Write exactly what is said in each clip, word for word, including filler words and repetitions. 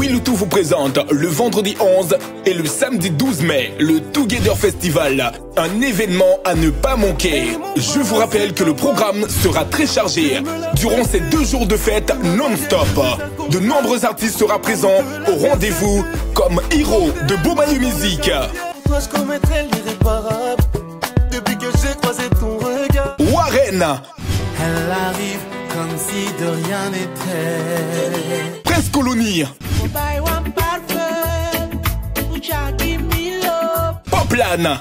Wilutu vous présente le vendredi onze et le samedi douze mai le Together Festival, un événement à ne pas manquer. Je vous rappelle que le programme sera très chargé durant ces deux jours de fête non-stop. De nombreux artistes seront présents au rendez-vous comme Hiro de Bomayu Music, Toi je commettrais l'irréparable depuis que j'ai croisé ton regard. Warren, Elle arrive comme si de rien n'était. Prince Colony, Poplan,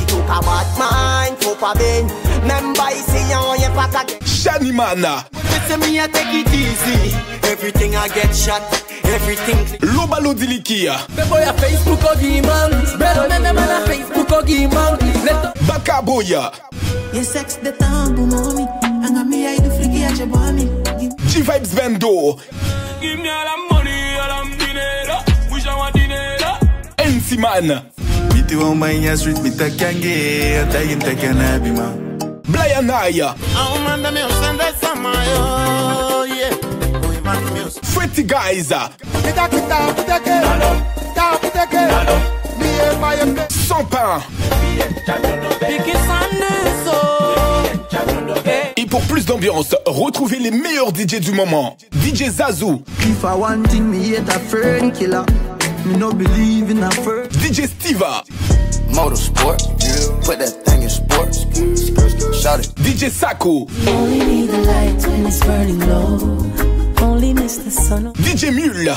Shaniman, Lobalo Diliki, Bakaboya, G-Vibes Bando, N C Man, Brian Aya, Fretty Guys, Sans pain. Et pour plus d'ambiance, retrouvez les meilleurs D J du moment. D J Zazou, If I want thing, me hate a friend killer. Me no believe in a first. D J Stiva, Motorsport, put that thing in sports. Shout it. D J Sako, Only need the lights when it's burning low. Only miss the sun. D J Mule,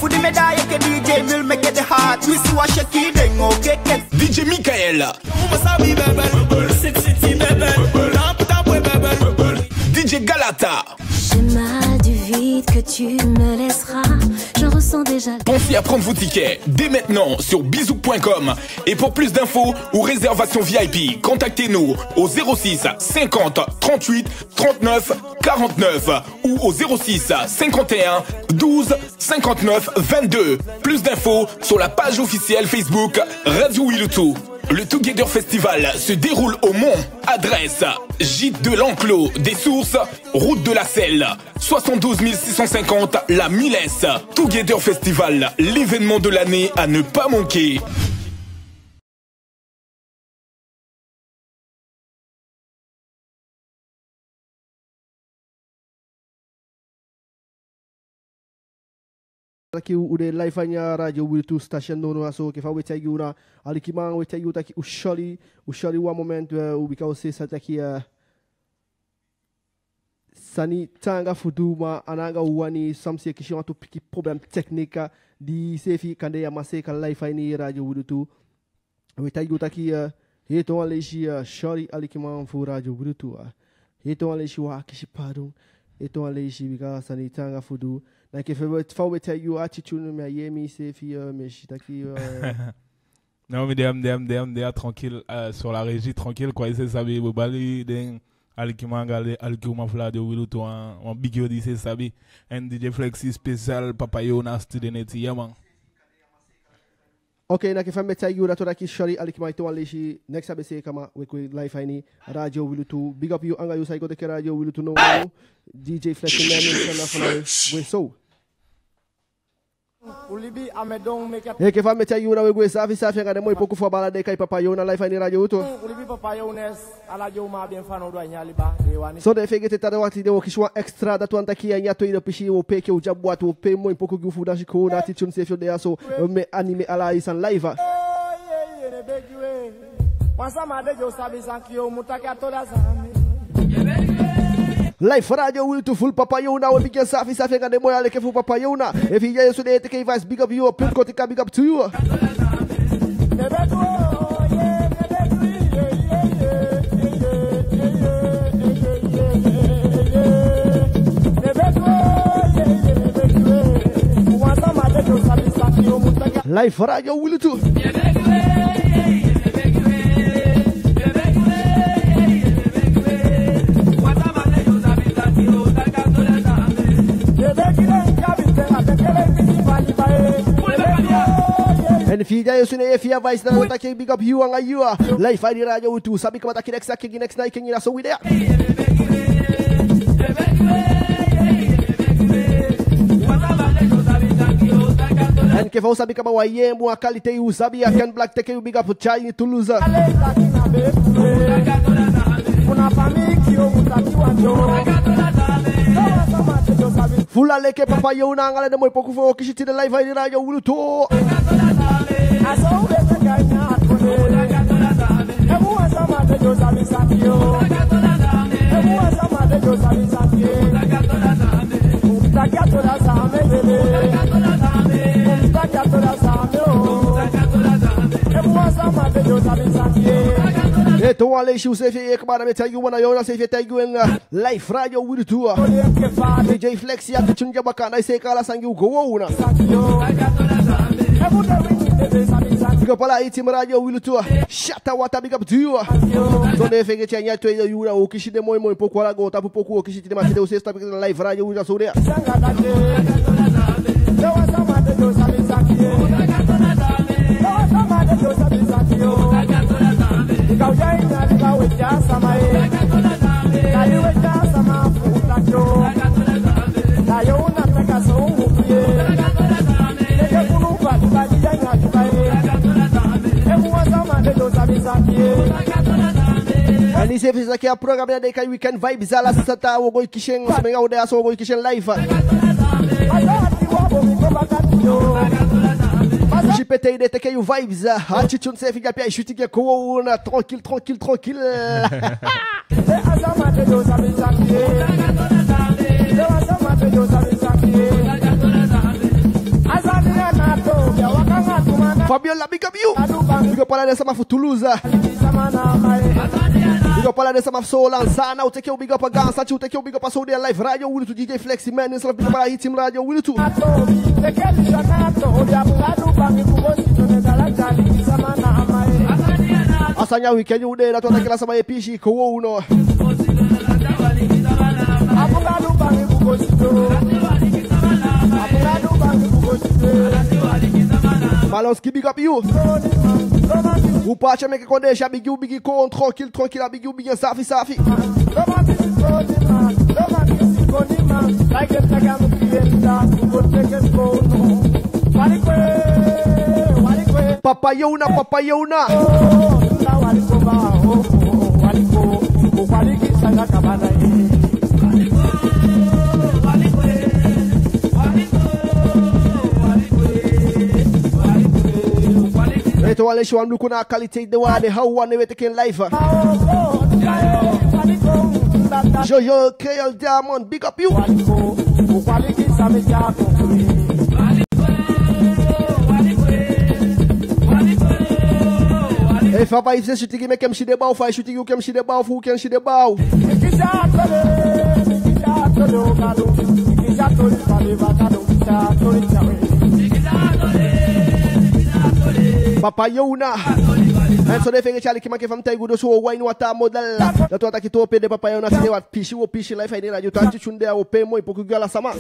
D J Michael, D J Galata. Schéma du vide que tu me laisseras. Je ressens déjà. Pensez à prendre vos tickets dès maintenant sur bisou point com. Et pour plus d'infos ou réservations V I P, contactez-nous au zéro six cinquante trente-huit trente-neuf quarante-neuf ou au zéro six cinquante et un douze cinquante-neuf vingt-deux. Plus d'infos sur la page officielle Facebook Radio Wilutu. Le Together Festival se déroule au Mont. Adresse Gîte de l'Enclos des Sources, route de la Selle, soixante-douze mille six cent cinquante La Milesse. Together Festival, l'événement de l'année à ne pas manquer. Taki ude live anya Radio Wilutu station nono aso ke fa weta yuna alikimang weta yuta ki ushali ushali wa moment ubika ose sataki sani tanga fuduma ananga uwani samsi kishi watu piki problem teknika di sefi kande ya maseka live ani Radio Wilutu weta yuta ki heto aleshi shali alikimang fu Radio Wilutu heto aleshi wa kishi pardon heto aleshi bika sani tanga fudu. Like if it faut tell you attitude me yemi c'est fi mais j'taki non mais dem dem dem dem tranquille sur la régie tranquille quoi c'est ça be bali den alikimanga alikuma fla de Wilutu en big yo dit c'est ça be and D J Flexi spécial Papa Yona student yaman. Okay, na kifame tell you that ki shari alikima to alishi next abese kama we live aini Radio Wilutu big up you anga you sai go de Radio Wilutu no D J Flexi man we so e che fa metà una we questa fi sa fianga de mo poco fa bala de kai Papa Yona live aini Radio Wilutu so de fege teta de wati de okishwa extra da tuanta ki anya to ida pishi o peke o jabu watu o pe mo poco gufu da shiko na titun se fio de aso me anime ala isan live Life Radio Wilutu full Papa Yona we begin safi safi ngade moya leke full Papa Yona if you just today take advice big up you put kotika big up to you Life Radio Wilutu And if you guys if you advice that I can big up you and you are life I Radio Wilutu sabi kama taki next next night king so we there que vão saber que a Wayembo, a qualité e o sabe a Ken Black take you big up chai em Toulouse. Fula leke papa yo na ngala de moy poku fo ki shiti de live vai radio wuluto. Então a leixe o C V E que para meter you na yo na C V T you em live radio wuluto. D J Flex ya de chunja bacana e sei kala sangue o go na. Big up ala itim radio wuluto. Shata wata big up to you. So ne fege tinha to you na o que se demoi moi pouco ala gota por pouco o que se de mateu você está pegando live radio wuluto so there. Ani se fez aqui a programa da Kai Weekend Vibes ala sata o goi kishen se menga o de aso o goi kishen live. G P T I D T K U Vibes, attitude se fica pia chuti que com na tranquille tranquille tranquille. Fabiola big up you. Big up ala dessa mafu Toulouse. Big up ala dessa mafu Solanzana, o T K U big up a Gansa, o T K U big up a Saudi Live Radio, o D J Flex Man, essa big up ala Itim Radio, o tu. Asanya weekend u de la toda aquela sama epishi ko uno. Abugadu bangi bugosito. Abugadu bangi bugosito. Malonski big up you. O pacha me que quando deixa big u big com tranquille tranquille big u big safi safi. Papayona, papayona. Então a Alexandre Luco na qualidade de uma de Hawa ne wete ken live. Jojo Creole Diamond big up you. E fa pa ifse chuti me kem shide baw fa chuti yu kem shide baw fu kem shide baw. Papa Yona. En so de fenge chali ki ma ke fam tay gudo so wine wata model. Da to ataki to pe de Papa Yona fide wat pishi wo pishi life ay radio tanti chunde o pe mo ipoku gala sama.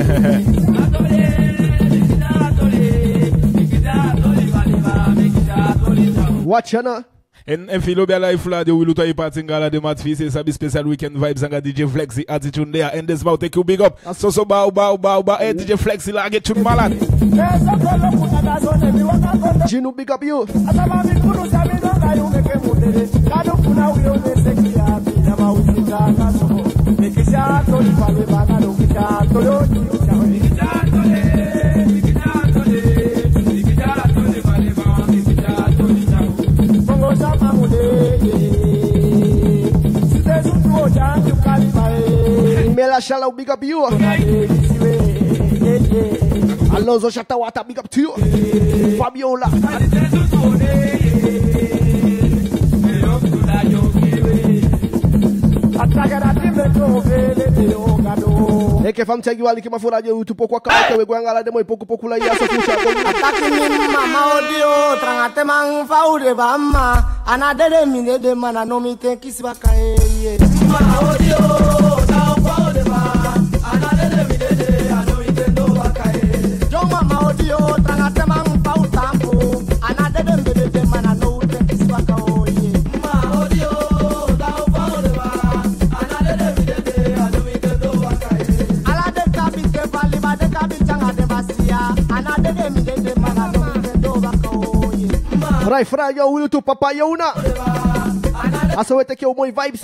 Watchana. En en filo bia life la de wiluto ay patingala de mat fi c'est sabi special weekend vibes anga D J Flexi attitude there and this about take you big up. So so bow bow bow bow hey D J Flexi la get you malade. Jinu big up you. Mela Shala big up you. Alonso Shatawata big up to you. Fabiola. E que fam tagi wali que ma fora de YouTube pouco acaba que eu guangala de moi pouco pouco lá ia só puxa. Ataki mi mama odio trangate mang faure bamma anadere mine de mana no mi te kisbaka e mama odio ta faure ba anadere mine de ano itendo bakae yo mama odio trangate mang fau tampo anadere mine de mana no te kisbaka o ye mama odio ta faure ba anadere mine de ano itendo bakae ala de kapite vali ba de kapitanga de basia anadere mine de mana Life Radio will to Papa Yona. Asa we take your boy vibes.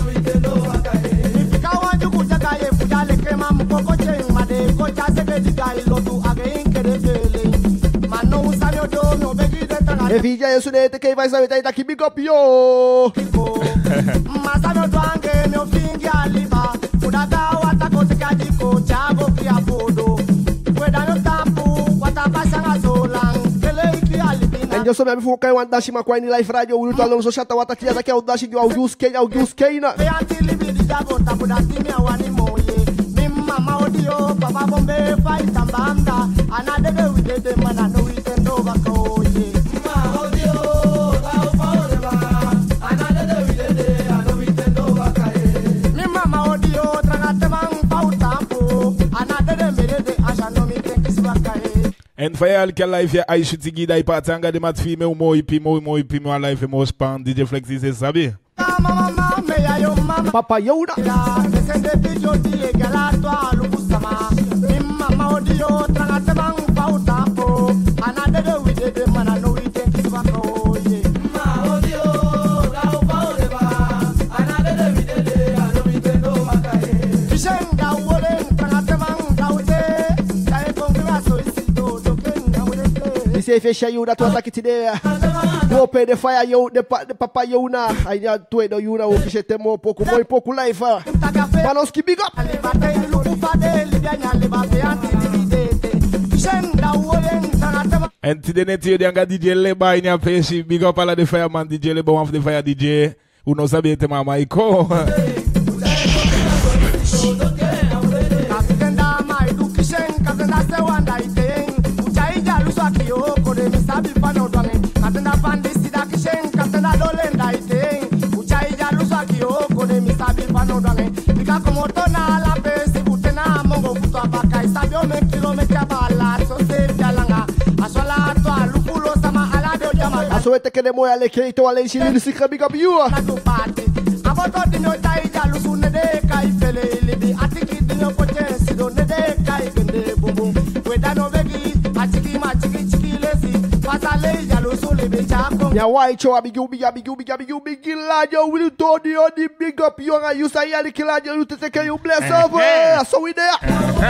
E vija yesu ne take vai sabe tá aqui big up yo. Masa meu twange meu fingi aliba. Udaga wata kotika diko chago kia bodo. Kweda no tampu wata pasanga zolang. Kele iki alibina. And just so me for kai wan dashi ma kwai ni Life Radio will to alonso chata wata kia daqui ao dashi do Augusto Kei Augusto Kei na. Be anti libi di jago tapu da timia wani moye. Mama audio papa bombe fight tambanda. Anade be we de mana no we tendo bakoye. En fayal ke life ya Aisha tigi da ipatanga de mat filme ou mo ipi mo mo ipi mo life mo span D J Flexi se sabe. Papa Yoda. Você fecha aí da tua ataque today. Vou perder fire eu de Papa Yona. Aí já tu é do Yona o que você tem um pouco muito pouco live. Para nós que big up. And today net you danga D J Leba in your face. Big up ala de fireman D J Leba one of the fire D J. Who knows sabe tema Michael. So te que demo ale que to ale shili si ka big up you. Aboto di no tai jalu sunne de kai fele libi atiki di no poche si do ne de kai gende bum bum. We da no begi atiki ma chiki chiki lesi fatale jalu sule be chako. Ya why cho big you big big big big big la yo will to di on the big up you and you say ale kila yo you te que you bless over. So we there.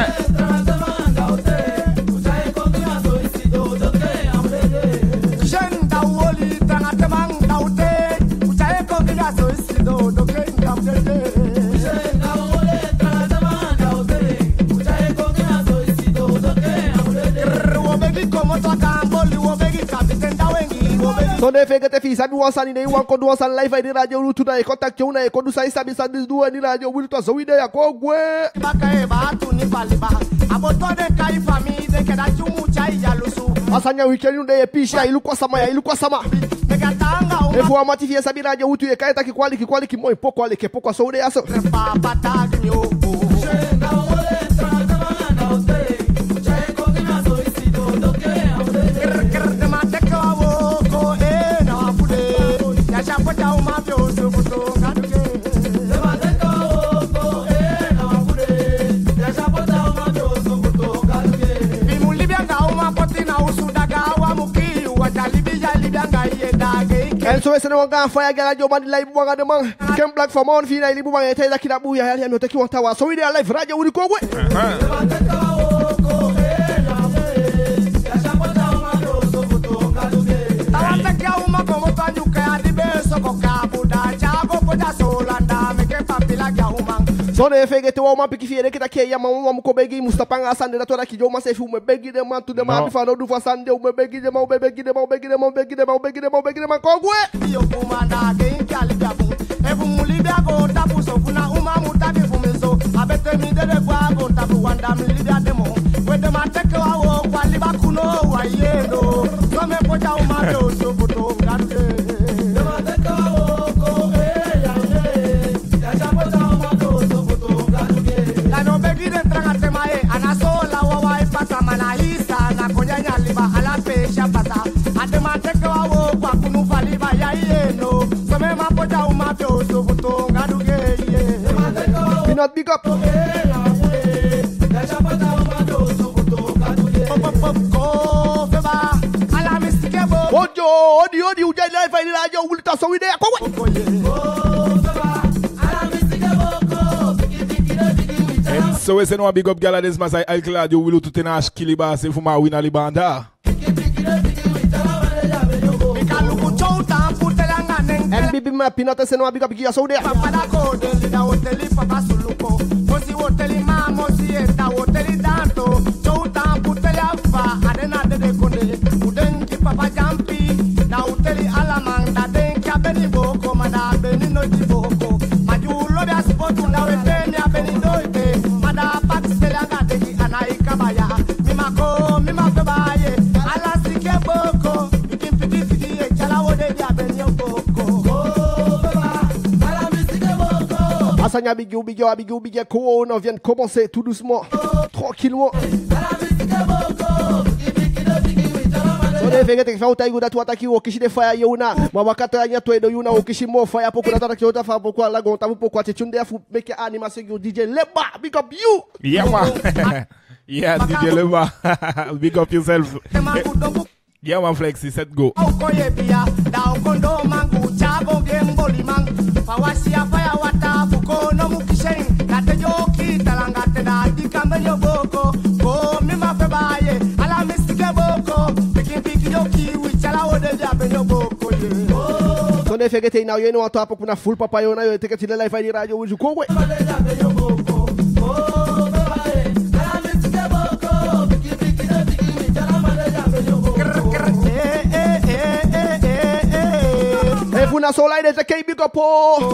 So ne fega te fi sabi wan sani ne wan ko do san live di radio rutu na e contact you na e ko du sai sabi sabi du ni radio will to so we dey ko gwe bakae ba tu ni paliba aboto de kai fami de ke da chumu chai jalusu asanya weekend you dey pisha ilu kwa sama ya ilu kwa sama megatanga e vo matifia sabi radio rutu e kai ta ki kwali ki kwali ki mo pouco ale ke pouco so dey aso pa pata nyo And so, no one fire girl, your body live one of the man. Came black for Mount Fina, Libu, and tell the kid that booyah, and you take you on tower. So we are live radio will go away. So they fege to uma pique fiere que tá aqui, ama um amo cobegi mustapanga sande da toda aqui, eu mas filme begi de man to de man, falou do façande, eu begi de man, begi de man, begi de man, begi de man, begi de man, begi de man, cogwe. Eu comanda quem que ali biabu, é bumu libia go tapu so funa uma muta que fumeso, abete mi de gwa go tapu wanda mi libia demo, we de man take wa wo kwa liba kuno wa yendo, so me poja uma do so foto ngade. Peanut big up. Wi-Fi de radio, will ta so we there. And so we say no big up gala this mas ay clad you will to tenash kiliba se fuma wina libanda. And baby ma pinata se no big up kia so there. Papa ko de da hotel papa suluko. Mosi hotel ma mosi eta hotel tanto. Chouta putela fa adena de konde. Uden ki papa jampi. Da hotel alamang da den ka beni boko mada beni no di boko. Majulo da spotu na wete ya beni doite. Mada pat selanga de ki anai kabaya. Mima ko mima febaye. Ala sike boko. Ikin pidi pidi e chala wode ya beni boko. Asanya Bigio, Bigio, Bigio, Bigio, Corona vient de commencer tout doucement, tranquillement. Sode fege te fa utaigu da tu ataki o kishi de fire yona. Ma wakata nya to edo yona o kishi mo fire poko da ataki o ta fa poko la gonta poko ati chunde afu make animation yo D J Leba, big up you. Yeah man. Yeah, D J Leba. Big up yourself. Yeah man, Flexi, set go. Fawasia fire wata fuko no mukishen kate joki talanga tena dikambe yo boko ko mima febaye ala misike boko piki piki joki wichala wode jabe yo boko ye so ne fegete na yo no to apo kuna full papa yo na yo take tile live ni radio wuju ko we jabe yo boko ko febaye ala misike boko piki piki joki wichala wode jabe yo boko eh eh eh eh eh eh funa so like the K big up oh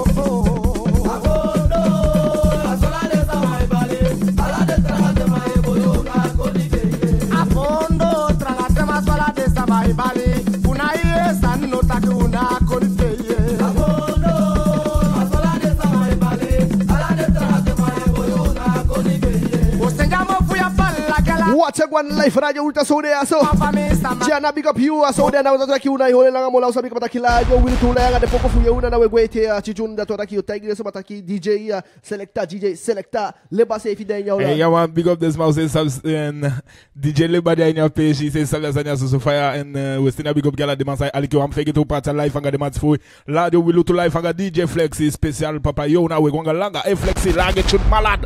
Watch one life radio ultra so there so Jana big up you so there na utaki una hole la mola usabi kama takila yo will to la de poko fuye una na we gwete chichunda to taki utagi so mataki D J selecta D J selecta Leba se fidenya hey yeah man big up this mouse and D J Leba there in your page he says Salazania so fire and we still big up gala de mansai aliko am fege to part life anga de mats fu radio will to life anga D J Flexi special papa yo na we gonga langa e Flexi lage chut malade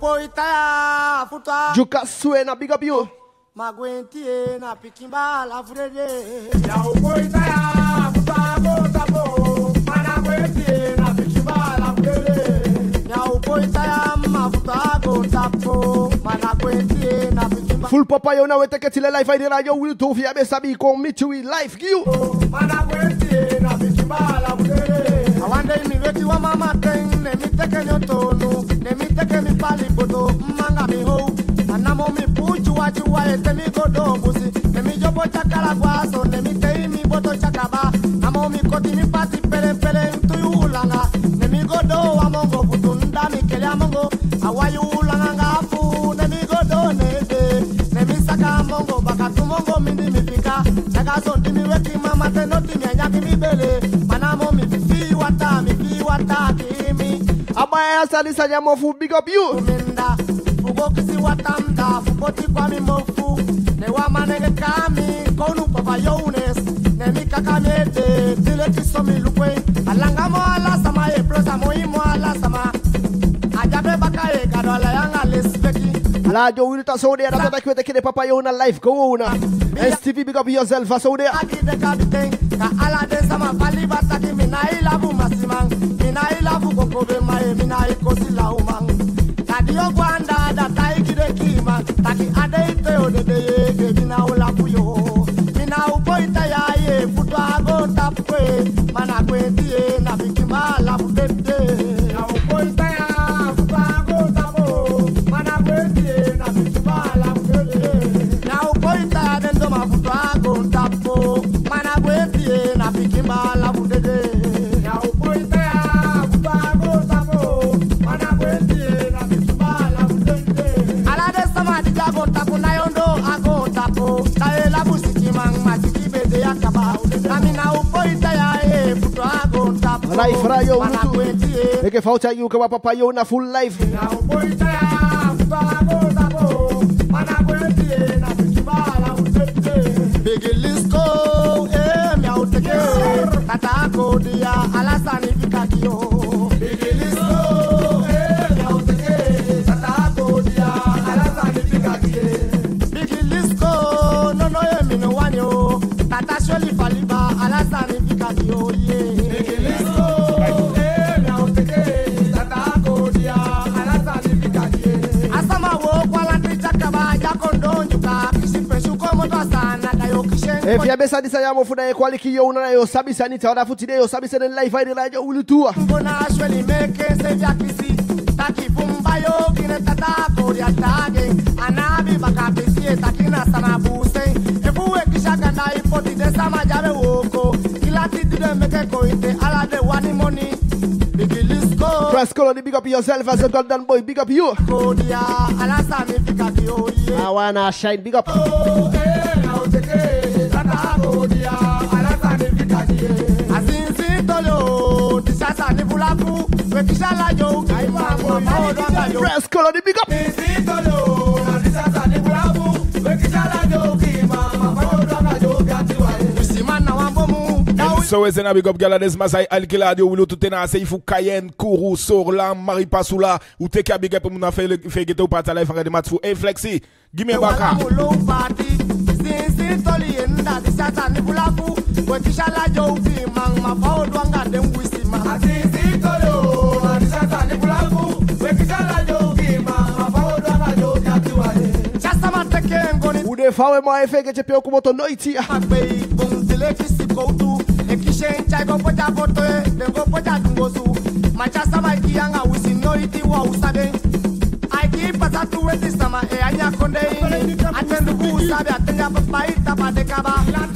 Juka suena big up you Magwentie na pikimba la frede ya ukoita ya futago tapo mana gwentie na pikimba la frede ya ukoita ya mafutago tapo mana gwentie na pikimba full papa yo na we take tile life ide radio will to fi abe sabi ko meet we life you mana gwentie na pikimba la frede awande mi weki wa mama ten ne mi teke nyotono ne mi teke mi pali bodo manga mi ho anamo mi puchu wachu wa ete mi godo busi ne mi jobo chakala guaso ne mi tei mi boto chakaba amo mi koti mi pati pele pele ntuyu ulanga ne mi godo wa mongo putunda mi kele amongo awayu ulanga ngafu ne mi godo ne de ne mi saka mongo bakatu mongo mindi mi fika chaka sonti mi weki mama te noti mi anyaki mi bele manamo mi fi wata mi fi wata kimi abaya salisa nyamo fu big up you minda Fugo kisi watamda, fukoti kwa mi mofu Ne wa manege kami, konu papa younes Ne mi kakamete, dile kiso mi lukwe Alanga mo ala sama e plosa mo imo ala sama Ajabe baka e kadola yanga lesbeki Radio Wilta so there, that's what I kid papa you na life go on S T V big up yourself so there Aki de kapiten, ka ala de sama pali bataki Mina ilavu masimang, mina ilavu kokobe mae Mina ikosi la umang Tadio gwanda da taiki de kima Taki adeite o de de ge Mina ula puyo Mina upoita ya ye Futu ago tapwe Mana kwentie na bikima la putete Na upoita ya Futu ago tapo Mana kwentie na bikima la putete Na upoita ya dendo ma futu ago tapo Mana kwentie na bikima la putete Na upoita ya Futu ago tapo Mana kwentie na Life radio e che falta io che va papa io na full life Big Lisco e mi autoke tata If you besa disa ya mofuda ye kwaliki yo una yo sabi sanita oda futide yo sabi sene life I radio ulutua. Mbona shweli meke se vya kisi taki fumba yo kine tata kori atage anabi bakapisi etakina sana buse efuwe kishaka na ipoti de sama jabe woko kilati dide meke koite ala de wani money Bigilisco Press Colony, big up yourself as a golden boy, big up you. Kodia ala sami fikakio ye I wanna shine, big up. Oh eh na uteke tata kodia ala sami fikakio asinsi tolo disasa ni bulaku wekishala yo kaiwa mama odanga yo Press Colony, big up. asinsi tolo disasa ni bulaku wekishala yo kima mama odanga yo gatiwa usimana wambomu So it's a big up gala des Masai Alkila de Wilo tutena se ifu Cayenne Kourou Sorla Marie Pasoula ou te ka big up moun a fait le fait geto pata life de matfu e flexi give me baka sinsi toli enda disasa ni bulaku wekishala yo kima mama odanga dem wisima asinsi tolo disasa ni bulaku wekishala yo kima mama odanga yo gatiwa chasa mateke ngoni Ude fawe ma efe ke chepe okumoto noiti. Agbei bon tele kisi koutu ekishen chai go poja foto e den go poja dungosu macha sama ikiyanga usi noiti wa usabe aiki pasatu weti sama e anya konde ini atendu ku usabe atenya papai tapade kaba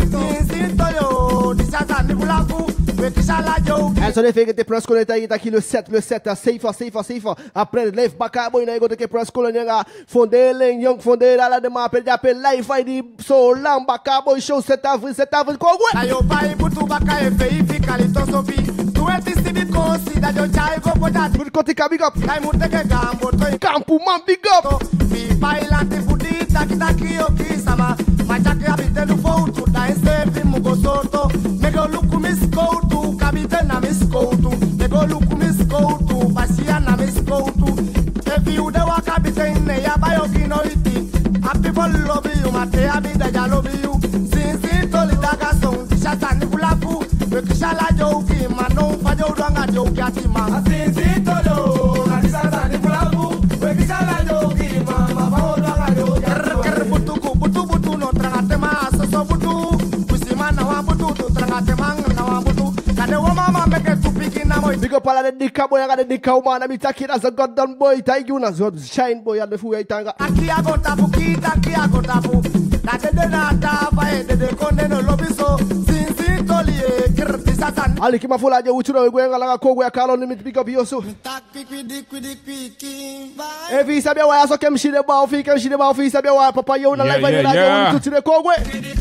sinsi toyo disasa ni bulaku wekishala jo And so they figure the press colony ita ki le sept le sept safer safer safer après live baka boy na go te press colony nga fondele young fondele ala de ma appel d'appel live I di so lam baka boy show sept avril sept avril ko gwe ayo pai butu baka e fei fikali to sofi tu eti sibi kosi da jo chai go poja good kote ka big up kai muteke gambo to Campu man big up mi bailante fudi taki taki o kisama machake abitelu foutu da ensevi mugosoto mego luku miskoutu kabite na miskoutu mego luku miskoutu basia na miskoutu evi ude wakabite ne ya bayo kinoiti happy for love you mate abida ya love you sinsi toli daga son shata ni bulaku wekishala joki mano fajo udanga joki atima sinsi tolo na shata ni bulaku wekishala joki mama fajo udanga joki ker butuku butu butu no trangate ma so butu kusimana wa butu to trangate mang na wa butu kade wo mama meke tupiki na moy big up ala de dika boy aga de dika umana mi taki as a goddamn boy taigu na zod shine boy ya de fu itanga aki agota buki taki agota bu na de de na ta fa e de de konde no lobiso sinsi toli e ker disatan ali ki mafula je uchuno we gwenga la ko gwe kalo limit big up yoso taki kwidi kwidi kwiki e fi sabia wa so kem shide ba fi kem shide ba fi sabia wa papa yo na Yeah, live yeah, ni yeah. radio tutire ko gwe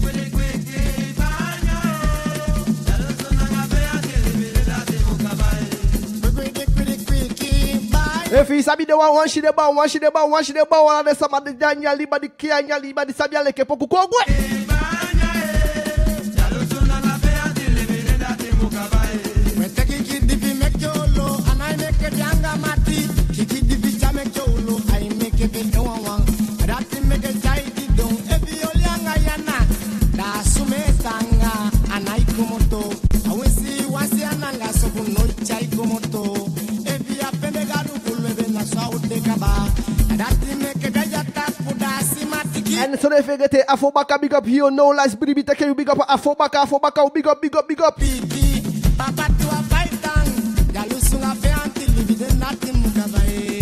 If he sabi de one one shide ba one shide ba one shide ba wala de sama de janya liba di kia nya liba di sabia leke poku ko gwe And so they figure te Afobaka big up here, no lies, baby, take you big up Afobaka, Afobaka, big up, big up, big up. Papa to a python, Yalusunga Peanti, living nothing Mukabae.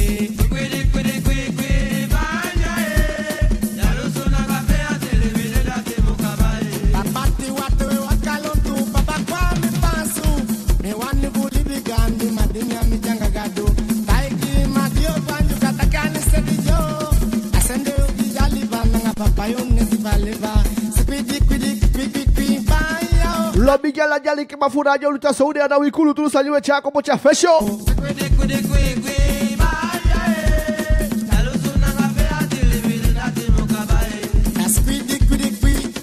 Papati watu wakalontu, papa kwa mipansu, me wani buli bigandi, madinya mijanga gado. Taiki madio banju katakani sedijo, asende ugi jali bananga papa yone zibaleva, speedy quidi quick quick fire. Lobby gala jali ki mafuna jo luta saudi na wikulu tu saliwe chako pocha fesho. Quidi quidi quick quick fire. Yalusuna ngapea tilibili dati mukabae. Speedy quidi quick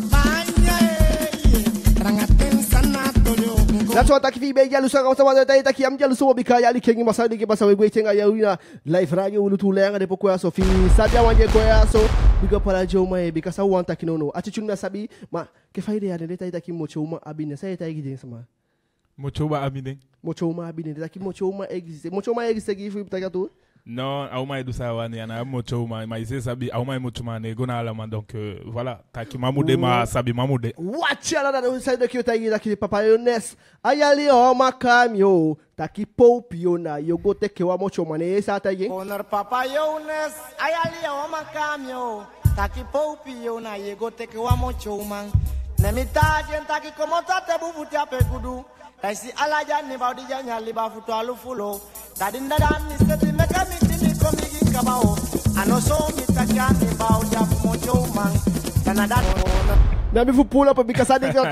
fire. Rangaten sana tolyo. That's what taki be jalu sa ko sama dai taki am jalu so bika yali kengi masadi ki basa we gwe tenga ya wina live radio ulutu lenga de poko ya so fi sabia wanje ko ya so biga para jo mai bika sa wanta kinono ati chunna sabi ma ke faide ya de taki mocho ma abine sai tai gidin sama Mocho ba amine. mocho ma abine taki mocho ma existe mocho ma existe ki fu taka tu Non, auma edu sa wani ana mocho ma ma ise sabi auma mocho ma ne gona alama donc euh, voilà taki mamude ma sabi mamude. Watch ala da sai do ki utai daqui Papa Yones. Ayali o makamyo taki popio na yogo teke wa mocho ma ne esa tai. Honor Papa Yones ayali o makamyo taki popio na yogo teke wa mocho man. Nemitaje taki como tate bubuti apekudu. Taisi alaja ni baudi janya liba futu alufulo. Tadinda dani seti meka mitini komigi kabao. Anoso mitakani baudi afu mocho man. Canada. Now if you pull up because I didn't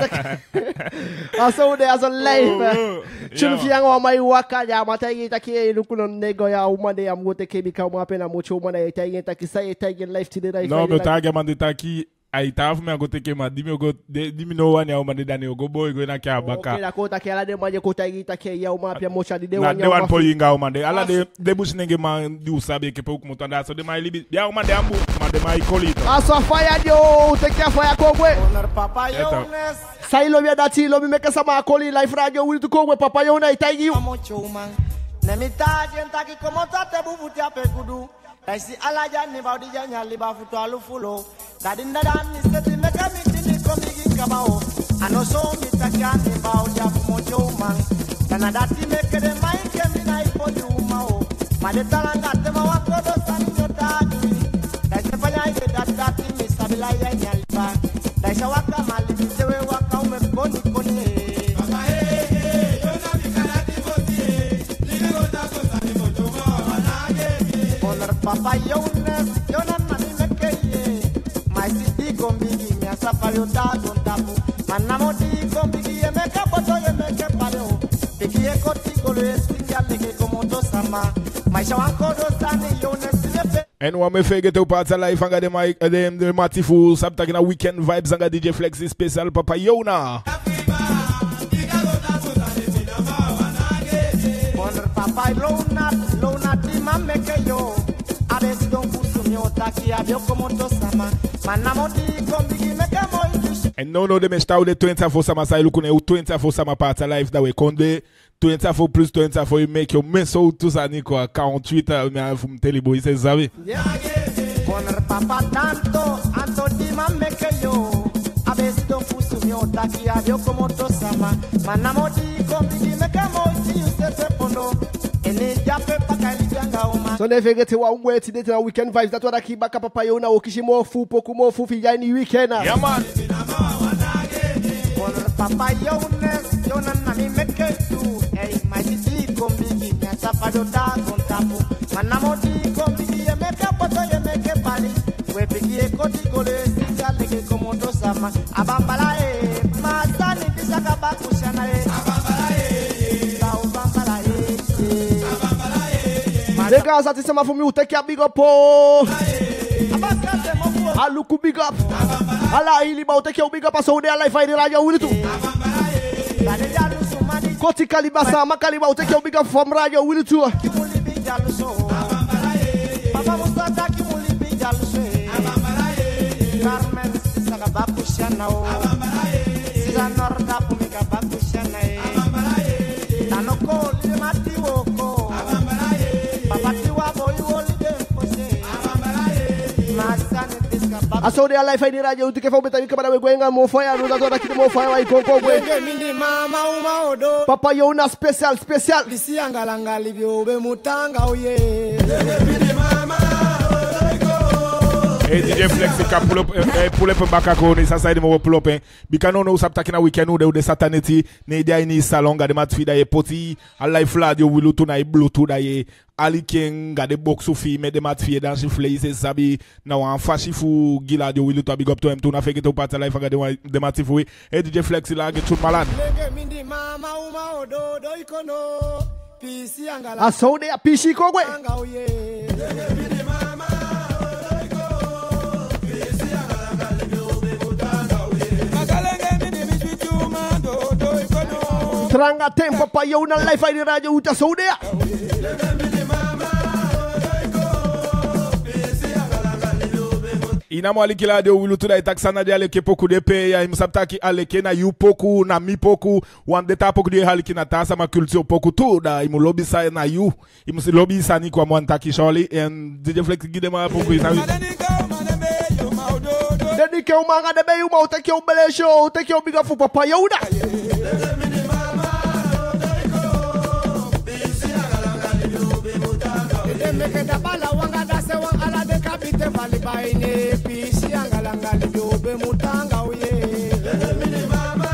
I saw there as a life. Chunu fiang wa mai waka ya matai taki lukuno nego ya umande ya mwote kebika umapena mocho umanda ya itayi taki sai itayi life today life. No, me tage mande taki. Ai tava me agote que ma dimi ogo dimi no wani au mande dani ogo boy go na kia baka. Okay, la kota kia la de maje kota ita kia ya uma pia mocha di de wani. Na de wan po yinga au mande. Ala de de bush nenge ma di usabe ke po kumutanda so de mai libi. Ya uma de ambu ma de mai kolito. Aso fire yo, take care fire kogwe. Honor Papa Yones. Sai lo via dati lo mi meka sama koli life radio will to kogwe Papa Yones itayi. Mocho man. Nemitaje ntaki como tate bubuti apekudu. Taisi alaja ni baudi janya liba futu alufulo. Dadinda dani seti meka mitini komigi kabao. Anoso mitakani baudi afu mocho man. Kanadati meke de maike mina ipoju umao. Madetalanga tema wakodo sani nyotaki. Taisi panya ike datati misabila ya nyaliba. Taisi waka mali bitewe waka ume koni koni. Papa hey hey, yona mikarati botie. Libe gota kosa ni mocho mo wanage. Honor Papa Yones, yona mami mekeye. My city kombigi mi asapa yota dontapu. Manamoti kombigi ye meka boto ye meke paleo. Bigi ye koti kolo ye singa lege komoto sama. Maisha wanko do sani Yones lepe. And one me fake to parts of life anga de my dem de Matifu sab talking a weekend vibes anga D J Flexi special Papa Yona. Honor Papa Lona, Lona di mameke yo. Abesi don kusumyo taki abyo komoto sama. Manamoti kombigi meke mo idish. And no no de me stau de twenty-four sama sai lukune u twenty-four sama parts of life da we konde twenty-four plus twenty-four you make your mess out tout ça ni quoi forty-eight mais vous me téléboy c'est ça oui. Honor Papa tanto anto di mameke yo. Abesi don kusumyo taki abyo komoto sama. Manamoti kombigi meke mo idish se pondo. Ene jape paka lijanga uma. So never get wa umwe today to weekend vibes that what I keep back Papa Yona okishimo fu poku mo fu fi yani weekend. Yeah man. Honor Papa Yones, Yona na mi meke tu. Hey, my city kombigi mi asapa do da kontapu. Manamoti kombigi ye meke poto ye meke pali. We pigi e koti gole singa lege komoto sama. Abambala e, masani bisaka bakushana e. Abambala e, abambala e. Les gars, ça c'est ma famille, take a big up. Oh, Aluku big up. Ala ili ba take a big up so they are life in radio will too. Koti kalibasa makaliba take a big up from radio will too. Papa Musa kimuli bijalushe. Carmen sagabakushana o. Siganor dapu mikabakushana e. Tanoko limati woko. I saw their life in the radio to give up with the going on more fire. No, that's what I keep more fire. I go go away. Papa Yona special, special. Lisiangalanga libyo be mutanga oye. Hey D J Flexi ka pull up pull up back akoni sa side mo pull up bikano no sap takina weekend no de satanity ne dia ni salon ga de matfi da ye poti a life radio wilu to na e bluetooth da ye ali king ga de box fi me de matfi dan si flay se sabi na wan fashi fu gila de wilu to big up to him to na fake to part life ga de de matfi we hey D J Flexi la get tout malade I saw their P C go away. Tranga tempo pa Yona life in the radio uta so there. Ina mo aliki la de wilu tuda itaksana de aleke poku de pe ya imsapta ki aleke na yu poku na mi poku wan deta poku de haliki na tasa ma culture poku tuda imu lobby sa na yu imu si lobby sa ni kwa mwanta ki sholi and D J Flex gide ma poku isa Dedike o manga de be yu ma take o bele show take o biga fu papa yoda Make the bala wanga da se wanga ala de kapite vali baine pisi angala ngali dobe mutanga uye mini mama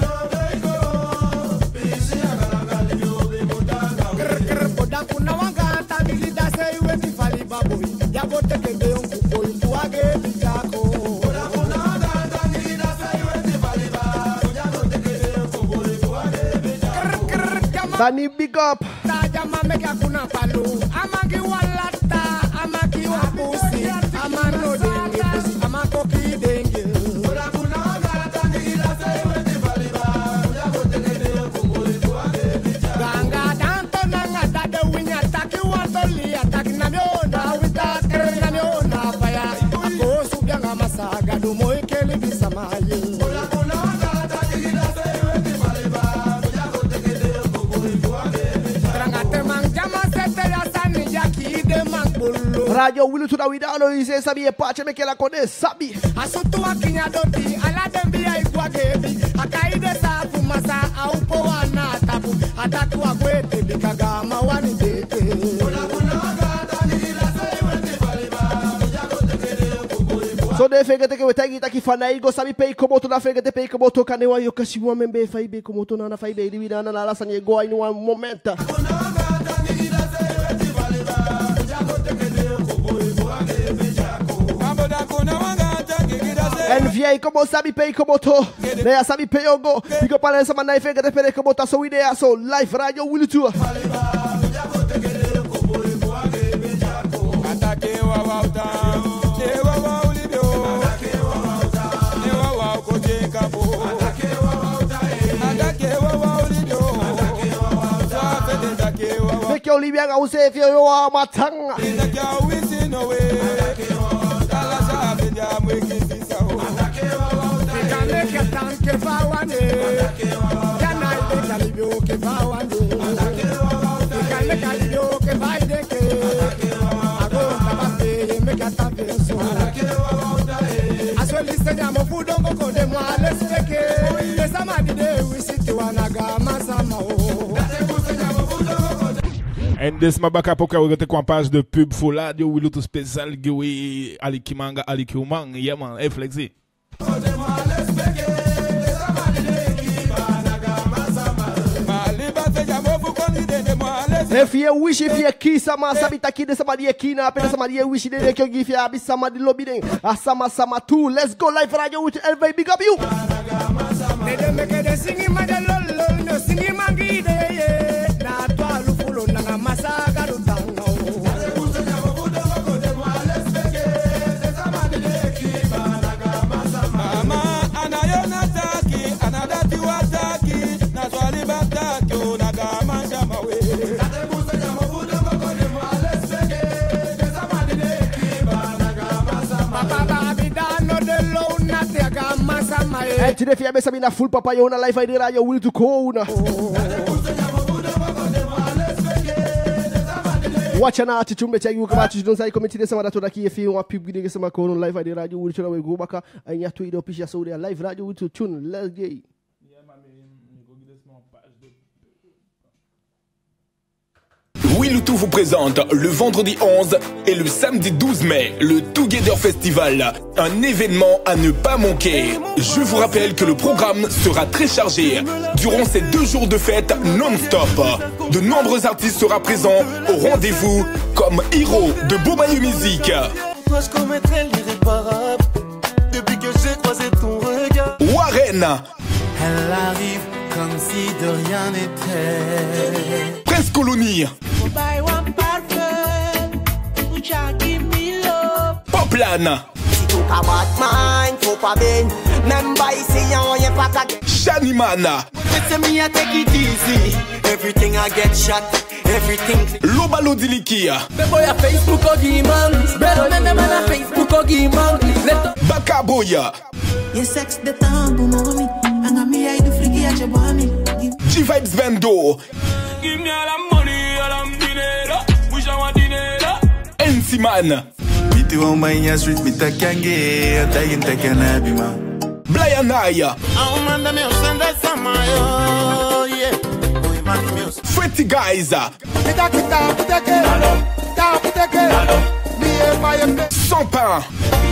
dobe pisi angala ngali dobe mutanga kr kr boda kuna wanga tabili da se weti vali babu ya bote kende onku boy tuage bitako boda kuna wanga tabili da se weti vali babu ya bote kende onku boy tuage bitako kr kr Sani big up Tajama make kuna palu amagi walata amagi wabusi amano dengue amako ki dengue ora kuna gata ngira sewe de baliba ya botelele kongole tuage ganga tanto nanga dade winya taki watoli ataki na miona wita terna miona faya ako subyanga masaga do moikeli bisamaye ora kuna gata ngira sewe de baliba ya botelele kongole tuage Radio Wilu to the Widalo is a Sabi a patch make la code Sabi. Asutu akinya doti ala dembia igwagebi akaide sa kumasa au powana tabu atatu agwete bikagama wani dete So de fegete ke wetagi taki fana igo Sabi pay como to na fegete pay como to kanewa yokashi wa membe faibe como to na faibe divina na la sanye go in one moment. And vieille como Sabi pay como to. They Sabi pay go. Pick up on some knife get the pay como to so we there so live radio will to. Make your Olivia go say if you are my tongue. And this mabaka poka we gote kwa page de pub for radio we luto special giwe alikimanga alikiumang yeah man hey Flexi If you wish if you kiss sama sabita kide somebody kina apena somebody wish de ke give ya bi somebody lobby den asama sama two let's go live radio with everybody big up you they dem make the singing ma de lol no singing ma gide na to alufulo na masaga rutanga mama anayona taki anadati wataki na swali bataki unaga shama we And today, if you have been a full papa, you want a life idea, you will to cone. Watch an attitude, me tell you about you don't say committee this summer that if you want people to get some cone live idea, radio will turn away go back and you have to eat up picture so they are live radio will to tune. Let's get. Wiloutou vous présente le vendredi onze et le samedi douze mai le Together Festival, un événement à ne pas manquer. Je vous rappelle que le programme sera très chargé durant ces deux jours de fête non-stop. De nombreux artistes seront présents au rendez-vous comme Hiro de Bomayu Music, Toi je commettrais l'irréparable depuis que j'ai croisé ton regard. Warren, Elle arrive comme si de rien n'était. Prince Colony, Poplan, Everything I get shot, everything. Lobalo Dilikia. The boy a Facebook ogi man. Better man them a Facebook ogi man. Baka Boya. You sex the tambu mommy. Anga me I do freaky at your mommy. G-Vibes Vendo. Give me all the money, all the dinero. Wish I want dinero. N C Man. Me too on my street, me ta kange. I'm taking the cannabis man. Brian Naya. Fretty Guys. Sans pain.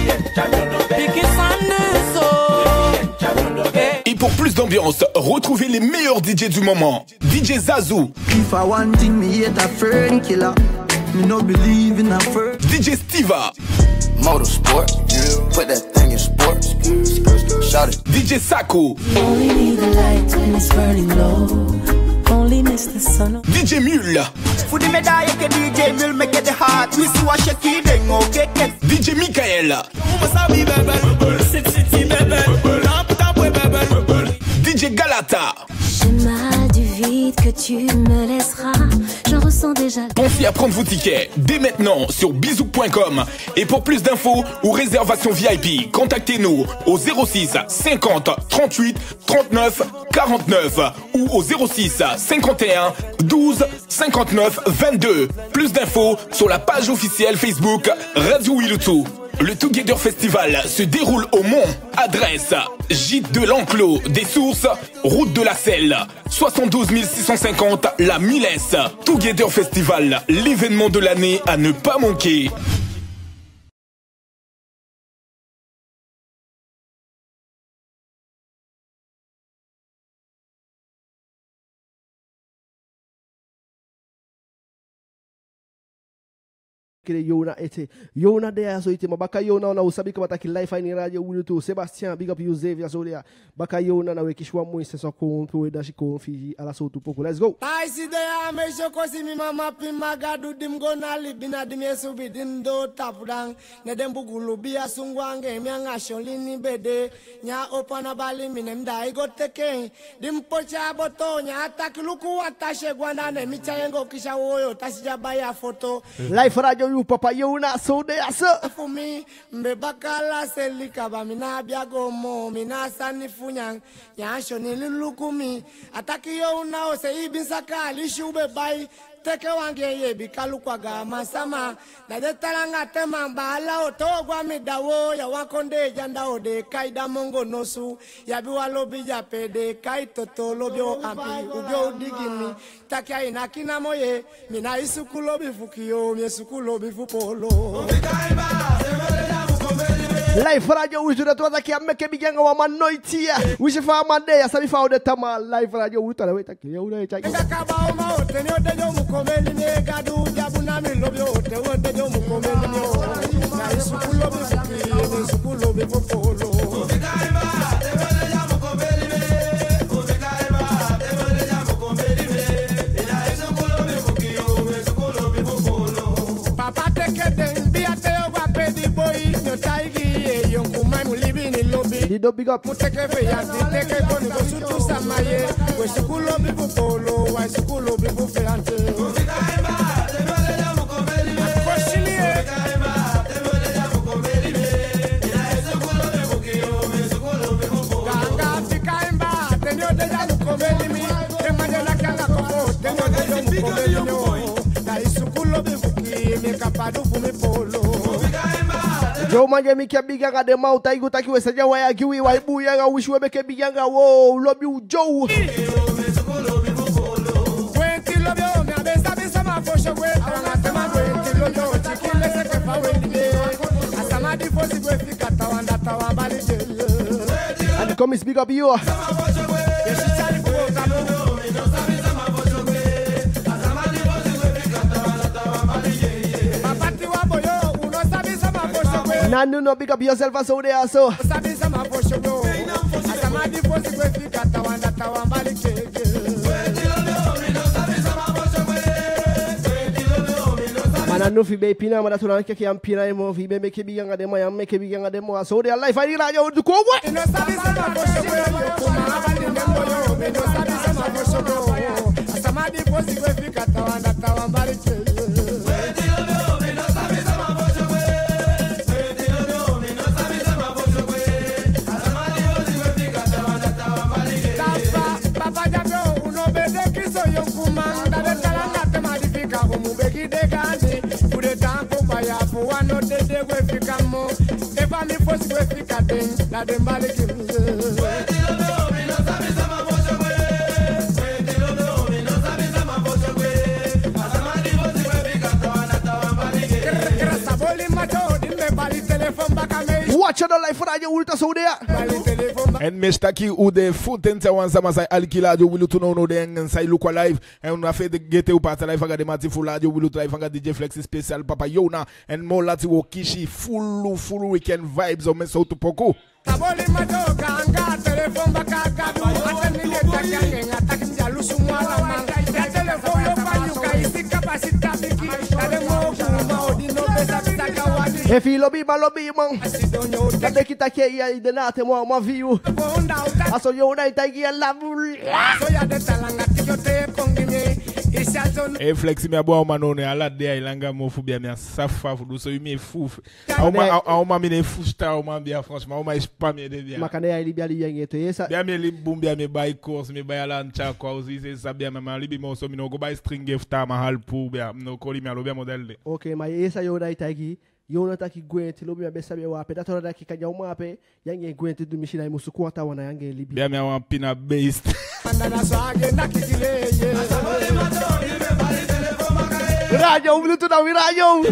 Et pour plus d'ambiance, retrouvez les meilleurs D J du moment. D J Zazou. If I want thing, me hate a friend killer. Me no believe in a friend. D J Stiva. Motorsport, put that thing in sports. Shout it. D J Sako. Only need the light when it's burning low. Only miss the sun. D J Mule. Fudi medaya ke D J Mule make the heart. We see what shake it go get get. D J Michael. D J Galata. Chemin du vide que tu me laisseras. Je ressens déjà. Pensez à prendre vos tickets dès maintenant sur bisou point com. Et pour plus d'infos ou réservations V I P, contactez-nous au zéro six cinquante trente-huit trente-neuf quarante-neuf ou au zéro six cinquante et un douze cinquante-neuf vingt-deux. Plus d'infos sur la page officielle Facebook Radio Wilutu. Le Together Festival se déroule au Mont. Adresse Gîte de l'Enclos des Sources, route de la Selle, soixante-douze mille six cent cinquante La Milesse. Together Festival, l'événement de l'année à ne pas manquer. Yona ete Yona there so ite mabaka Yona na usabi kama taki life ni radio Wilutu Sebastian big up you Xavier so there baka Yona na wekishwa mo senso ko ko da shi ko fiji ala so tu poko. Let's go. I see there me show ko si mi mama pi magadu dim go na libina dim yesu bidin do tapudang ne dem bugulu bi asungwange mi anga sholini bede nya opana bali minem dai go teke dim pocha boto nya atakiluku atashe gwana ne mi chayengo kisha woyo tasija baya photo life radio you papa Yona so there sir for me mbe bakala selika ba mina biago mo mina sanifunyang nya shoni lulukumi ataki Yona o se ibin sakali shube bai teke wange ye bikalukwa ga masama na de talanga tema bala otogwa midawo ya wakonde janda ode kaida mongo nosu ya biwa lobi ja pede kai toto lobyo ampi ubyo digimi takia ina kina moye mina isukulo bifukio miesukulo bifupolo life radio we should have to make biganga wa manoitia we should find my day sabi fa the tama life radio we tala weta ke una cha ngakaba uma ote ni ote jo mukomeli ne gadu jabuna mi lobyo ote ote jo mukomeli no na isukulo bifukio isukulo bifupolo papa teke den biate wa pedi boy no taigi Dido big up. Muteke fe ya teke koni go sutu samaye we sikulo bibu polo wa sikulo bibu fe ante Yo manje mi kia biganga de mauta igu taki we saja waya kiwi wa ibu yanga wishu we beke biganga wo love you Joe. Wenti love you me abesa bisa ma fosho we tanga tema wenti love you chikile se ke fa wenti asama di fosi we fika tawanda tawabali je. And come is big up you. Nanu no big up yourself as so there so. Man anu fi be pina mada tuna ke am pina mo fi be make biganga de mo yam make biganga de mo so there life I radio du ko we. No sabi sama Watch out life for that you will so there. And Mister Ki ou de fouten te wan sama say alkila jo wilu tuno no den say look live and na fe de gete ou parta live aga de mati full radio wilu live aga D J Flex special Papa Yona and more lati wo kishi full full weekend vibes o meso to poko. Taboli madoka anga telefon baka gadu atani le takange ataki jalu sumala man ya telefon yo panyuka isi kapasita biki kale mo kuma odino besa bitaka wadi. If you lobby, my lobby, man. That they kita ke ya ide na te mo ma view. Aso yo na itagi ya labu. So ya de talanga tiyo te kongime. E Flex mi abo ma no ne ala de ilanga mo fu bia mi safa fu do so mi fu. Au ma au ma mi ne fu sta au ma bia franchement au ma spam de bia. Makane ya li bia li yenge to yesa. Bia mi li bum bia mi buy course mi buy ala ncha kwa uzi se sa bia ma li bi mo so mi no go buy string gift ma hal pu bia no ko li mi alo bia model de. Okay, ma yesa yo na itagi. Yo na taki gwenti lobi ya besa bewa pe dato na kika nyauma ape yange gwenti du mishina imusu kuata wana yange libi bia mi awan pina based radio ulutu na radio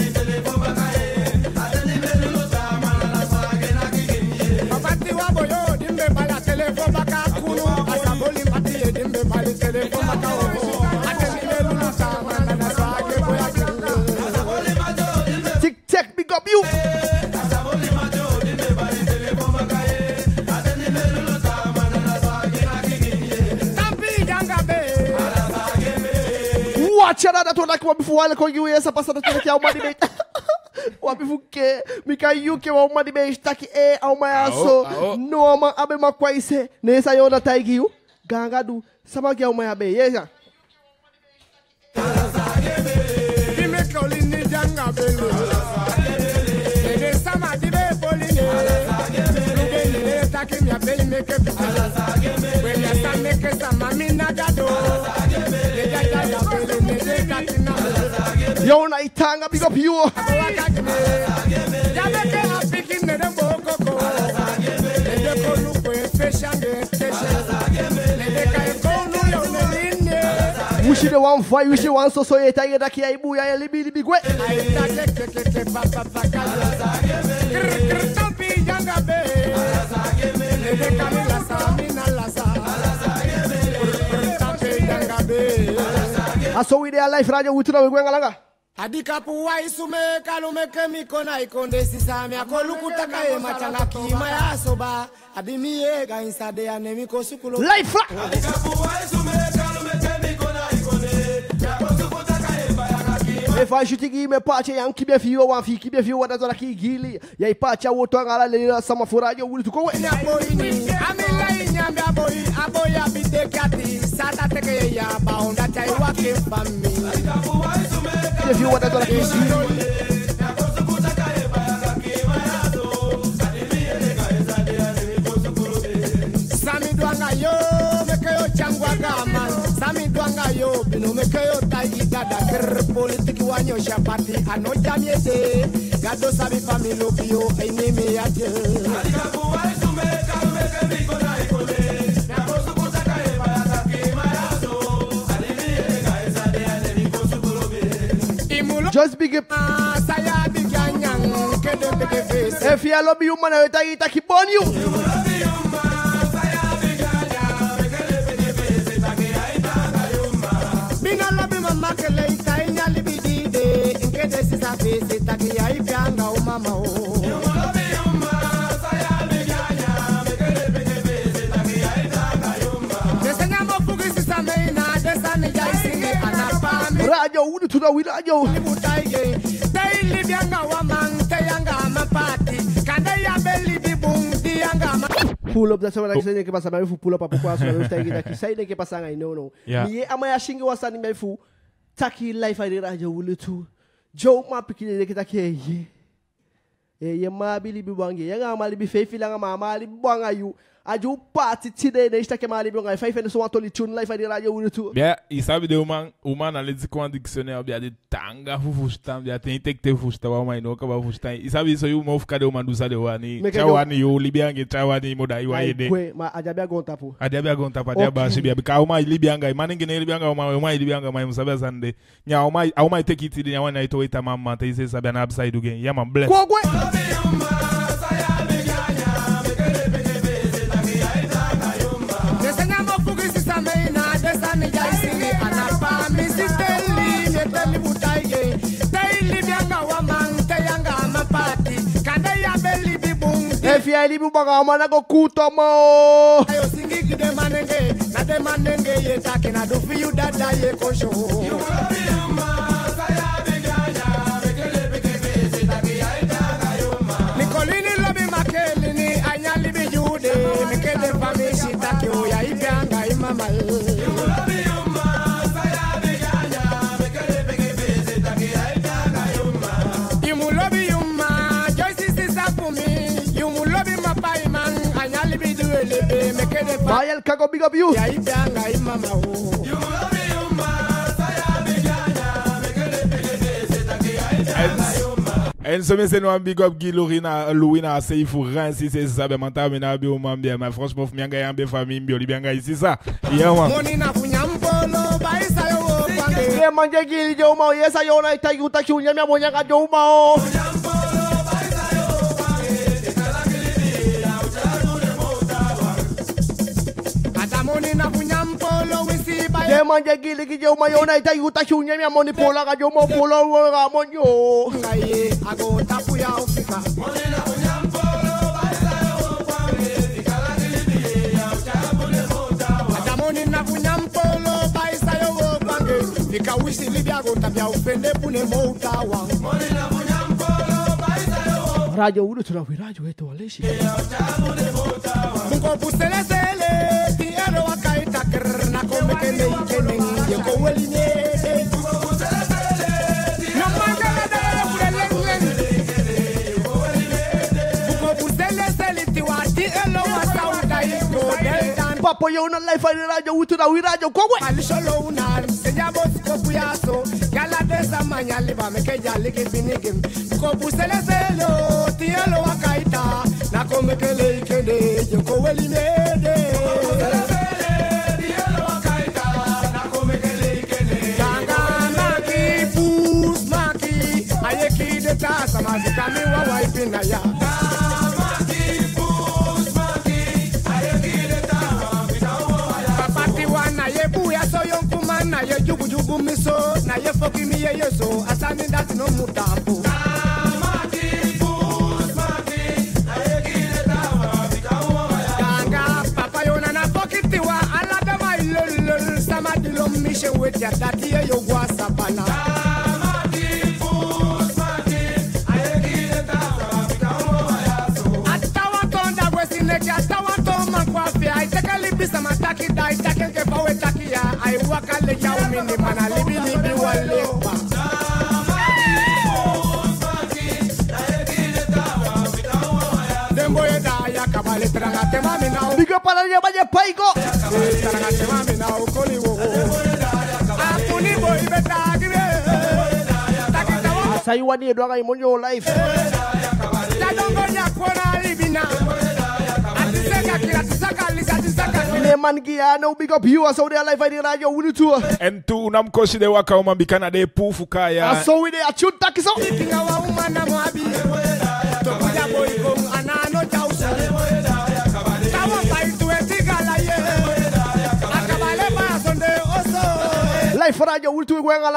Papati wa boyo dimbe bala telefon baka kunu asaboli pati dimbe bala telefon baka atemi lulu sama na swage boya Tic big up you. Watch out that one like one before I call you yes a passada to the money bait. What before ke mika you ke wa money bait taki e au my aso no ma abe makwaise nesa yona taigi you ganga du sama ke au my abe yes. Yo na itanga big up you. Wish you the one fight, wish you one so so yeta yeda ki aibu ya libi libi gwe. Aso we there life radio utuna we gwengalanga. Adikapu wa isume kalume kemiko na ikonde sisami akolukuta kae machanga kima ya soba adimiye ga insade ya nemiko sukulo life adikapu wa isume kalume kemiko na ikonde akolukuta kae bayanga kima if I should give me pacha yang kibe fiyo wan fi kibe fiyo wada zara ki gili ya pacha woto ngala le sama furajo wuli to ko we aboyini amela inyambe aboyi aboya bidekati sata teke ya baonda chai wake fami adikapu wa isume if you want to go Sami duanga yo mekeyo changwa gama Sami duanga yo bino mekeyo tayi dada ker politiki wanyo shapati ano jamiete gado sabi familo bio enemi yaje Adikapu wa isume kalume kemiko na ikone Nakosu kutaka eba yaka kima yaso Adimiye ga esade ya nemiko sukulobe just big up. If you love you, man, I will keep on you. Radio, who to know with radio? Daily Bianga Waman, Tayanga Mapati, Kandaya Belly Bibum, Dianga. pull up, that's what I say, que passa mais fu pull up pourquoi ça veut dire que ça que passa ngai no no. Ni ama ya shingi wasani mai fu taki life ai radio wulu tu. Joe ma pikile que taki ye. E ye ma bili bi bangi, yanga ma libi fe filanga ma ma libi banga yu. Aju party today ne está que ma libi ngai fa fe so antoli tune life ai radio wulu tu. Bien, il sabe de uma uma na lezi com diccionário bia de tanga fufustam bia tem que ter fusta wa mai no ka ba fustam. E sabe isso eu mo ficar de uma dusa de wani. Chawani yo libiange chawani moda iwa ede. Kwe ma ajabe agonta po. Ajabe agonta pa dia ba shibia bika uma libianga mani ngine libianga uma uma libianga mai musabe sande. Nya uma uma take it nya wana ito ita mama te se sabe na upside again. Yeah man bless. Kwa kwe. If you live in Bagama, go kuto mo. Ayo singi kide manenge, na de manenge ye take na do for you that ye ko show. Nicolini lobi makelini, anya libi jude, mikele fami shitake o ya ibanga imama. Mayel kago big up you. En somme c'est nous big up Gilorina Louina c'est il faut rien si c'est ça ben manta mena bi o mambia mais franchement faut mianga yambe famille mbio libianga ici ça. Yeah man. Monina kunyambolo baisa yo pange. Ye manje gili jo ma yesa yo na itayu tachunya mya monyanga jo ma. Ye manje gili ki jo mayo na ita yuta chunya mi amoni pola ga jo mo pola ga monyo ngai ago tapu ya ofika monina kunyambolo baisa yo pange dikala gili ya uchabule motawa ata monina kunyambolo baisa yo pange dikawisi libya go tabia ufende pune motawa monina kunyambolo baisa yo radio ulu tuna radio eto aleshi ya uchabule motawa ngo pusele sele tiero wakaita kerna come ke nei kene ye ko weli ne no mangala da ulele ko weli ne ko pusele sele ti wati elo wasauda iko delta papo yo na life ani radio utu na wi radio ko we ali solo una senyabo ko puyaso gala de samanya liba me ke jali ke binigim ko pusele sele ti elo wakaita na come ke nei kene ye ko weli ne Tasa mazikami wa waipina ya Maki bus maki ayekide tawa bitawa ya Papati wana yebu ya so yonkuma na ye jubu jubu miso na ye foki mi ye yeso asani ndati no mutampu Maki bus maki ayekide tawa bitawa ya Ganga papa yona na foki tiwa aladama ilolol samadilo mishe wetia dati ye yogwa sapana Samataki dai take ke pawe takia ai wakale ya umini mana libi libi wale pa Dembo yeda ya kabale tranga tema mina Bigo para ya baje paigo tranga tema mina ukoli wo Akuni boy beta gibe Takitawa Sayuani edwanga imonyo life La dongo nya kona libina Atiseka kila tisaka lisa tisaka Man Giano, big up you, so they are live in radio Wulu tour. And two nam koshi de waka umambikana de pufu kaya. So we de achun takiso. Kingawa umana mwabi. Tokuja boy kong anano chausa. Kawa paitu etigala ye. Akabale pa sonde oso. Live radio Wulu tour gwenga langa.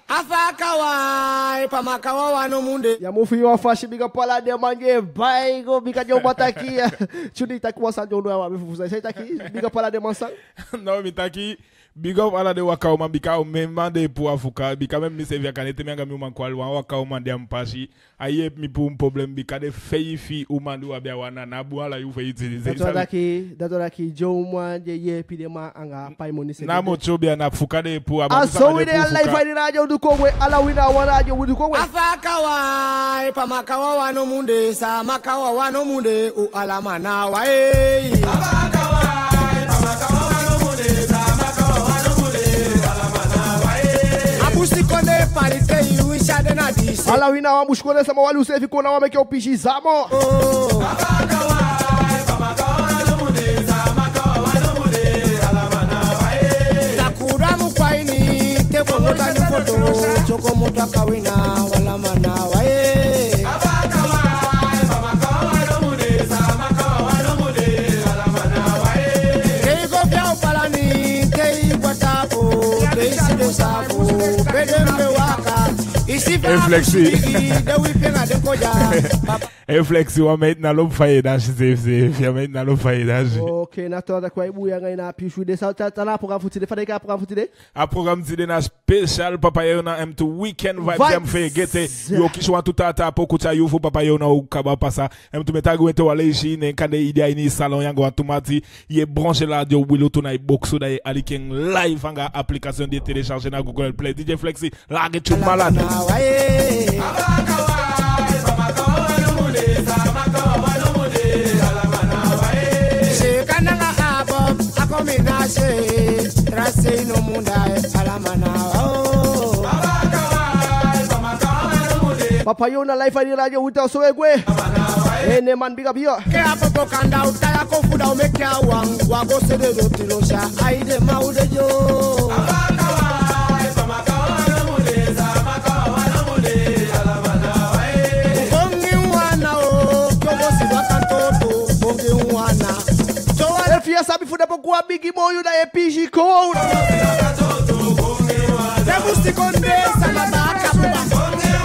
Afakawa, pamakawa wano munde. Ya mufi wa fashi biga pala de mange baigo biga jo bataki. Chudi takuwa sa jono wa bifuza. Sai taki biga pala de mansang. Non, mi taki big up ala de waka uma bika o memande pour afuka bika même mi sevia kanete menga mi uma kwal wa waka uma de ampashi aye mi pour un problème bika de feifi uma do abia wana na bu ala yu fe utiliser. Dato daki dato daki jo uma je ye pidema anga pai monise. Na mo chobia na fuka de pour aba. Aso we de life ani radio du kongwe ala wina wana radio du kongwe. Afakawa pamakawa wano munde sa makawa wano munde u alama na wa eh. Afakawa pamakawa wano munde sa makawa wano munde alama na wa eh. Abusikone parite yu ishade na disi. Ala wina wa bushkone sama wali usefi kona wa meke opishi zamo. Oh. Afakawa pamakawa wano munde sa makawa wano munde alama na wa eh. Takura mukwaini te kongota ni foto choko moto akawina wala mana wa eh. Afakawa pamakawa wano munde sa makawa wano munde alama na wa eh. Kei go pia upalani kei kwatapo kei sido sapo bedembe waka isi fa Flexi. de wipena de koja. E flexi wa mate na lo faye da shizef ya mate na lo faye da. Okay, na toda kwa ibu yanga ina pishu de sa ta na program futide fa de ka program futide. A program tide na special papa yo na M two weekend vibe dem fe gete yo kishwa tutata po kucha yufu papa yo na ukaba pasa M two metago wete wale ishi ne kade idea ini salon yango atumati ye branche la radio wilo to na boxo da aliken live anga application de télécharger na Google Play. D J Flexi la get tu malade. Papa yo na life ani radio uta so egwe. Ene man big up here. Ke apopo kanda utaya ko fuda umekia wang wago sede rotilosha aide maude jo. If you sabi fuda poku a bigi moyo da e P G code. Debusti konde samabaka buba.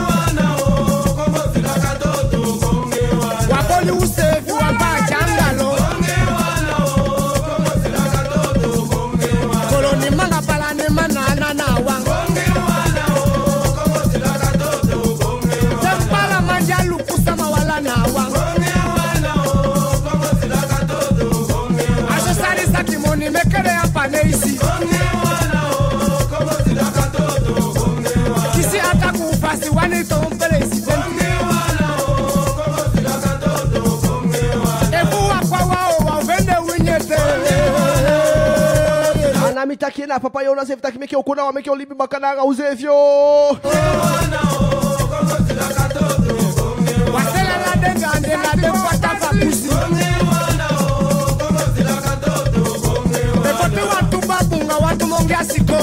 Wapoli usefi wabachangalo. Koloni manga palane manana na wang. Tempala manjalu kusama wala na wang. Asosari sakimoni mekere hapa neisi. Kisi ataku upasi wani tompele isi. Ana mitaki na papa yo na sef taki meke okona wa meke olibi bakana ga uzefyo. Wasela la denga denga de pata papusi. Depote watu babunga watu mongia siko.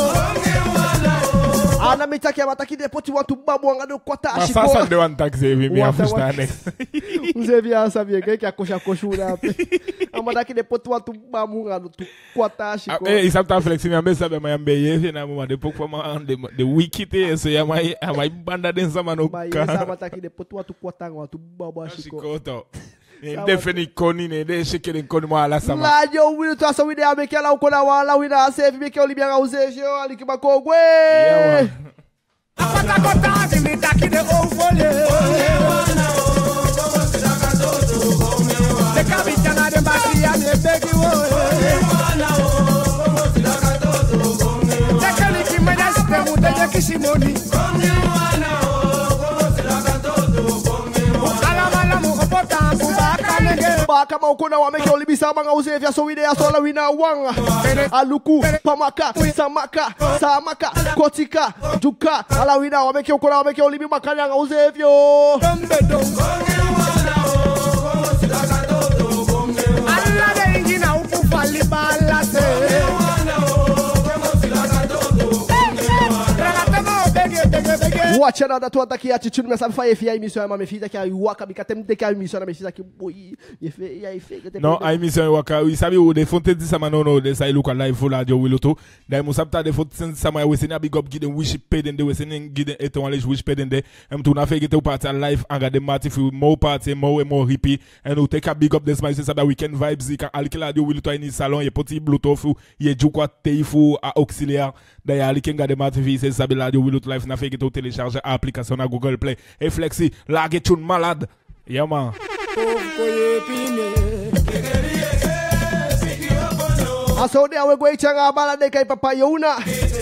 Ana mitaki abataki depoti watu babu anga do kwata ashiko. Sasa de wan taxi vi mi afusta next. Uzefya sabie ke kya kosha koshura pe. Amadaki depoti watu babu anga do kwata ashiko. Eh isapta Flexi mi ambe sabe mayambe yefi na mama de pokwa ma de de wikite so ya mai mai banda den sama no ka. Ba yesa amataki depoti watu kwata anga watu babu ashiko. Ashiko to. Defini koni ne de shekere koni mo ala sama. La yo wili to aso wide ameke la ukona wala wina save meke olibia ga uzefyo alikima kogwe. Yeah. Apata kota dimi taki de ovole. De kabitana de basi ya me begi wo. De kali ki mena sistemu de kishimoni. Kama ukona wa meke olibisa manga uzefya so wide aso la wina wanga. Aluku pamaka samaka samaka kotika duka ala wina wa meke ukona wa meke olibi makanya nga uzefyo. Alla de ingina ukufali balase. Relatama bege bege bege. Watch another to attaque attitude mais ça me fait faire émission mais fille qui a eu waka bi katem de ka émission mais fille qui boy il fait il fait non émission waka oui sabi o de fonte di sama no no de sai local live for radio wiloto dai mo sabta de fonte sama we seni big up giden wish peden de we seni giden eton ale wish peden de em tu na fe gete o party live anga de marty for more party more more hippie and we take a big up this my say that weekend vibes ka alkila radio wiloto ni salon ye petit bluetooth ye jukwa teifu a auxiliaire dai alikenga de marty fi c'est sabi radio wiloto live na fe gete o télécharger application na Google Play et flexi la get une malade yeah man aso de awe gwe changa bala de kai papa yona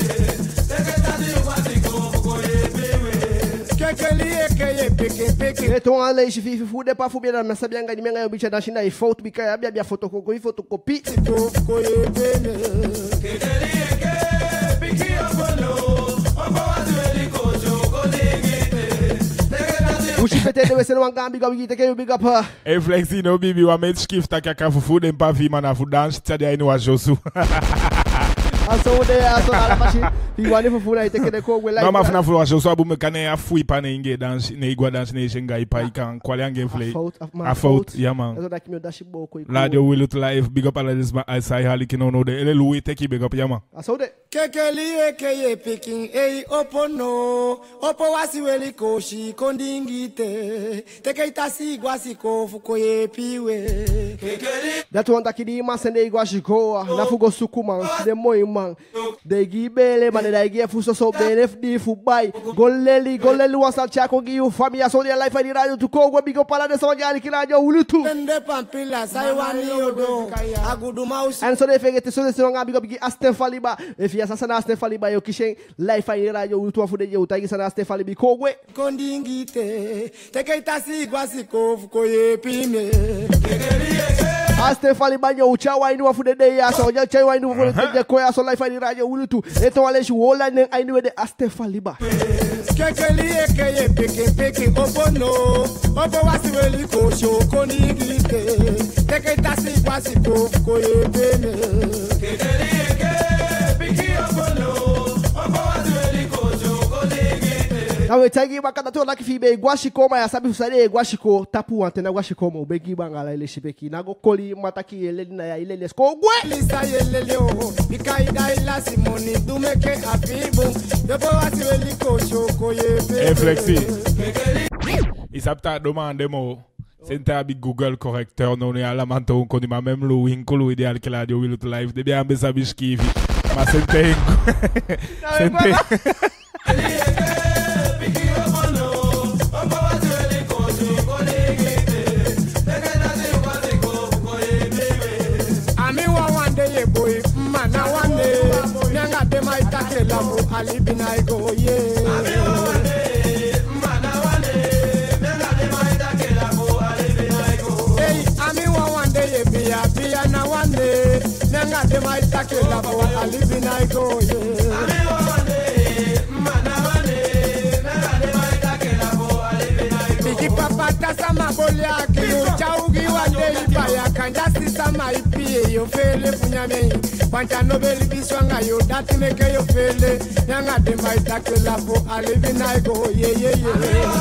eton ale shi fi fu de pa fu bien na sabia ngani menga yo bicha dashina i photo bika ya bia photocopy i photocopy Ushi pete de wese no ngambi gawi take you big up. Hey Flexi no bibi wa met skift taka fufu dem pa fi mana fu dance tade ai no wa josu. Aso de aso ala machi fi wani fufu na take de ko we like. Mama funa fu wa josu abu me kane ya fu ipa ne inge dance ne igwa dance ne shenga ipa ikan kwale ange flay. A fault yeah man. Aso da kimi dashi boko. Radio will it live big up ala this ma sai hali kino no de ele lui take big up yeah man. Aso de kekeli ekeye picking ei opono opo wasi weli koshi kondingite teke itasi gwasi kofu koye piwe kekeli that one takidi masende igwashi ko na fugo sukuma de moy man de gibele man de gi fu so so benef di fu bay goleli goleli wasa chako gi u famia so de life di radio to ko go big up ala de so jali ki radio wulutu ende pampila sai wani odo agudu mouse and so de fegete so de so nga big up gi Asten Faliba if ya sasa na Asten Faliba yo kishen life di radio wulutu fu de je utagi sana Asten Falibi ko gwe kondingite teke itasi gwasi kofu koye pime Asten Faliba yo uchawa inu fu de de ya so ja chawa inu fu de ko ya so life di radio wulutu eto wale shi wola ne ainu de Asten Faliba kekeli ekeye peke peke opono opo wasi weli ko sho kondingite teke itasi gwasi kofu koye pime kekeli ekeye peke opono opo wasi weli ko sho kondingite na we tagi bakata to like fibe gwashiko ma ya sabi usare gwashiko tapu antena gwashiko mo begi bangala ile shibeki nago koli mataki ele na ya ile lesko gwe lisa yele leo ikaida ila simoni dumeke afibo debo wasi weli ko choko ye hey Flexi isapta demande mo sente abi Google correcteur non ya la manto ko ni ma même lo winkolo ideal que la dio will live de bien besa biskivi ma sente sente boy mana wane nyanga de mai takela mu alibinai go ye ami wane mana wane nyanga de mai takela mu alibinai go hey ami wane ye bia bia na wane nyanga de mai takela mu alibinai go ye ami wane mana wane nyanga de mai takela mu alibinai go bigi papa tasama bolia kiyo chaugi wande ibaya kanja sisama ipie yo fele punyame Panta nobel biswanga yo dati meke yo fele nyanga de mai takela po alibinai go ye ye ye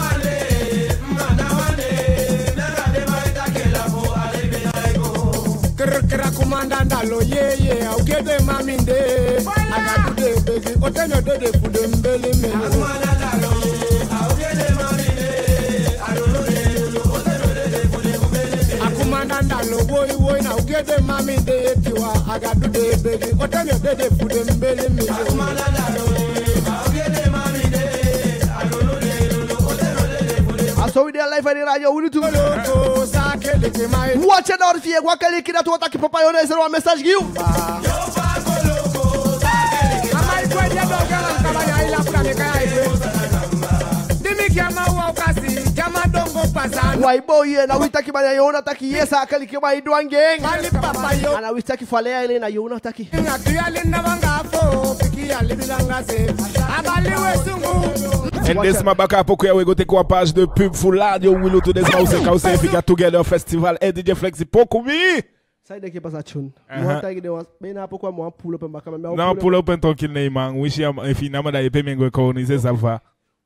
mana wane nyanga de mai takela po alibinai go kr kr kumanda lo ye ye au gede maminde aga de begi otenyo de de fude mbele me kumanda lo ye au gede maminde alo de otenyo de de fude mbele akumanda lo boy boy na ugede maminde tiwa aga de begi otenyo de de fude mbele me akumanda lo au gede maminde alo de otenyo de de fude aso we dey life di radio wulutu to sakele ke mai watch it out fie kwa kale kida to ataki papa yo na zero one message giu yo pa koloko sakele ke mai kwa dia do gala kama ya ila pra me kai dimi kiama wa kasi kama dongo pasana why boy na witaki banya yo na taki yesa kale ke mai dwangeng mali papa yo ana witaki fale ile na yo na taki ngatu ya linda banga fo piki ya libilanga se abali wesungu and this ma baka poko ya we go take a page de pub for radio willow to this house ka fica together festival et D J Flexi poko mi sai de ke pasa chun mo tagi de was be na poko mo pull up mbaka me na pull up en ton kin nei man wish ya if na ma da e pe mengo ko ni se ça va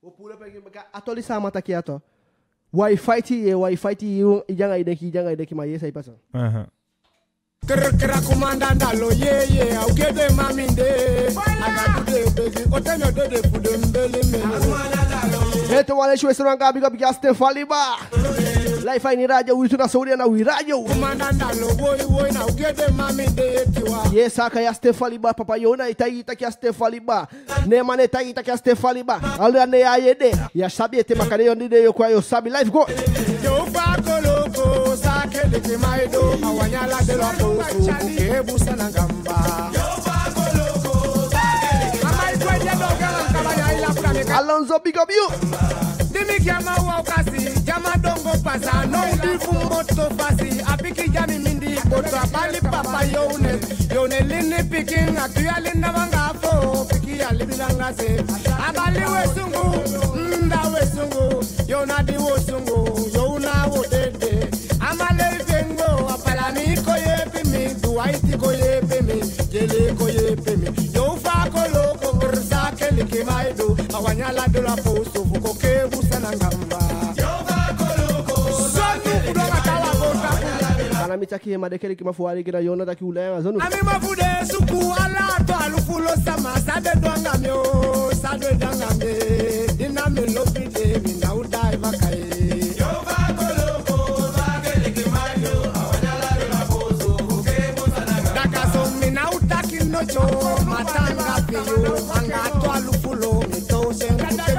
Opule pegi maka atoli sama taki ato. Wi-Fi ti Wi-Fi ti yung ijanga ideki ijanga ideki ma yesa ipasa. Uh-huh. Kera kumandanda lo ye ye au gede maminde aga de bezi otenyo de de fude mbele me. Eto wale shwe seranga big up Yaste Faliba. Life ni radio witu na Saudi na wi radio. Kumandanda lo boy boy na au gede maminde tiwa. Yes aka Yaste Faliba papa yona itaita Yaste Faliba. Ne mane itaita Yaste Faliba. Alda ne ayede. Ya sabi ete makane yondide yo kwa yo sabi life go. Yo fa koloko sakele ke maido awanyala de lo poso ke busa na gamba. Yo fa koloko sakele amai kwenya do galan kabanya ila prame. Alonso big up you. Dimi kiama wa kasi jama dongo pasa no di fumboto fasi apiki jami mindi boto abali papa yone yone lini picking actually navanga fo piki ali bilanga se abali wesungu nda wesungu yona di wesungu yona wodede amale vengo apalani koye pimi duaiti koye pimi jele koye pimi yo fa koloko kursa kele kimaido awanyala de la posto fuko ke busana ngamba yo fa koloko sonu kudoga tawa bota ana mitaki madekele kimafuari kina yona daki ulaya zonu ami mafude suku ala to alufulo sama sade doanga myo sade doanga me dina me lopide mi na udai makai yo fa koloko bagele kimaido awanyala de la posto fuko ke busana ngamba daka so mi na utaki nocho matanga piyo anga to alufulo mi to se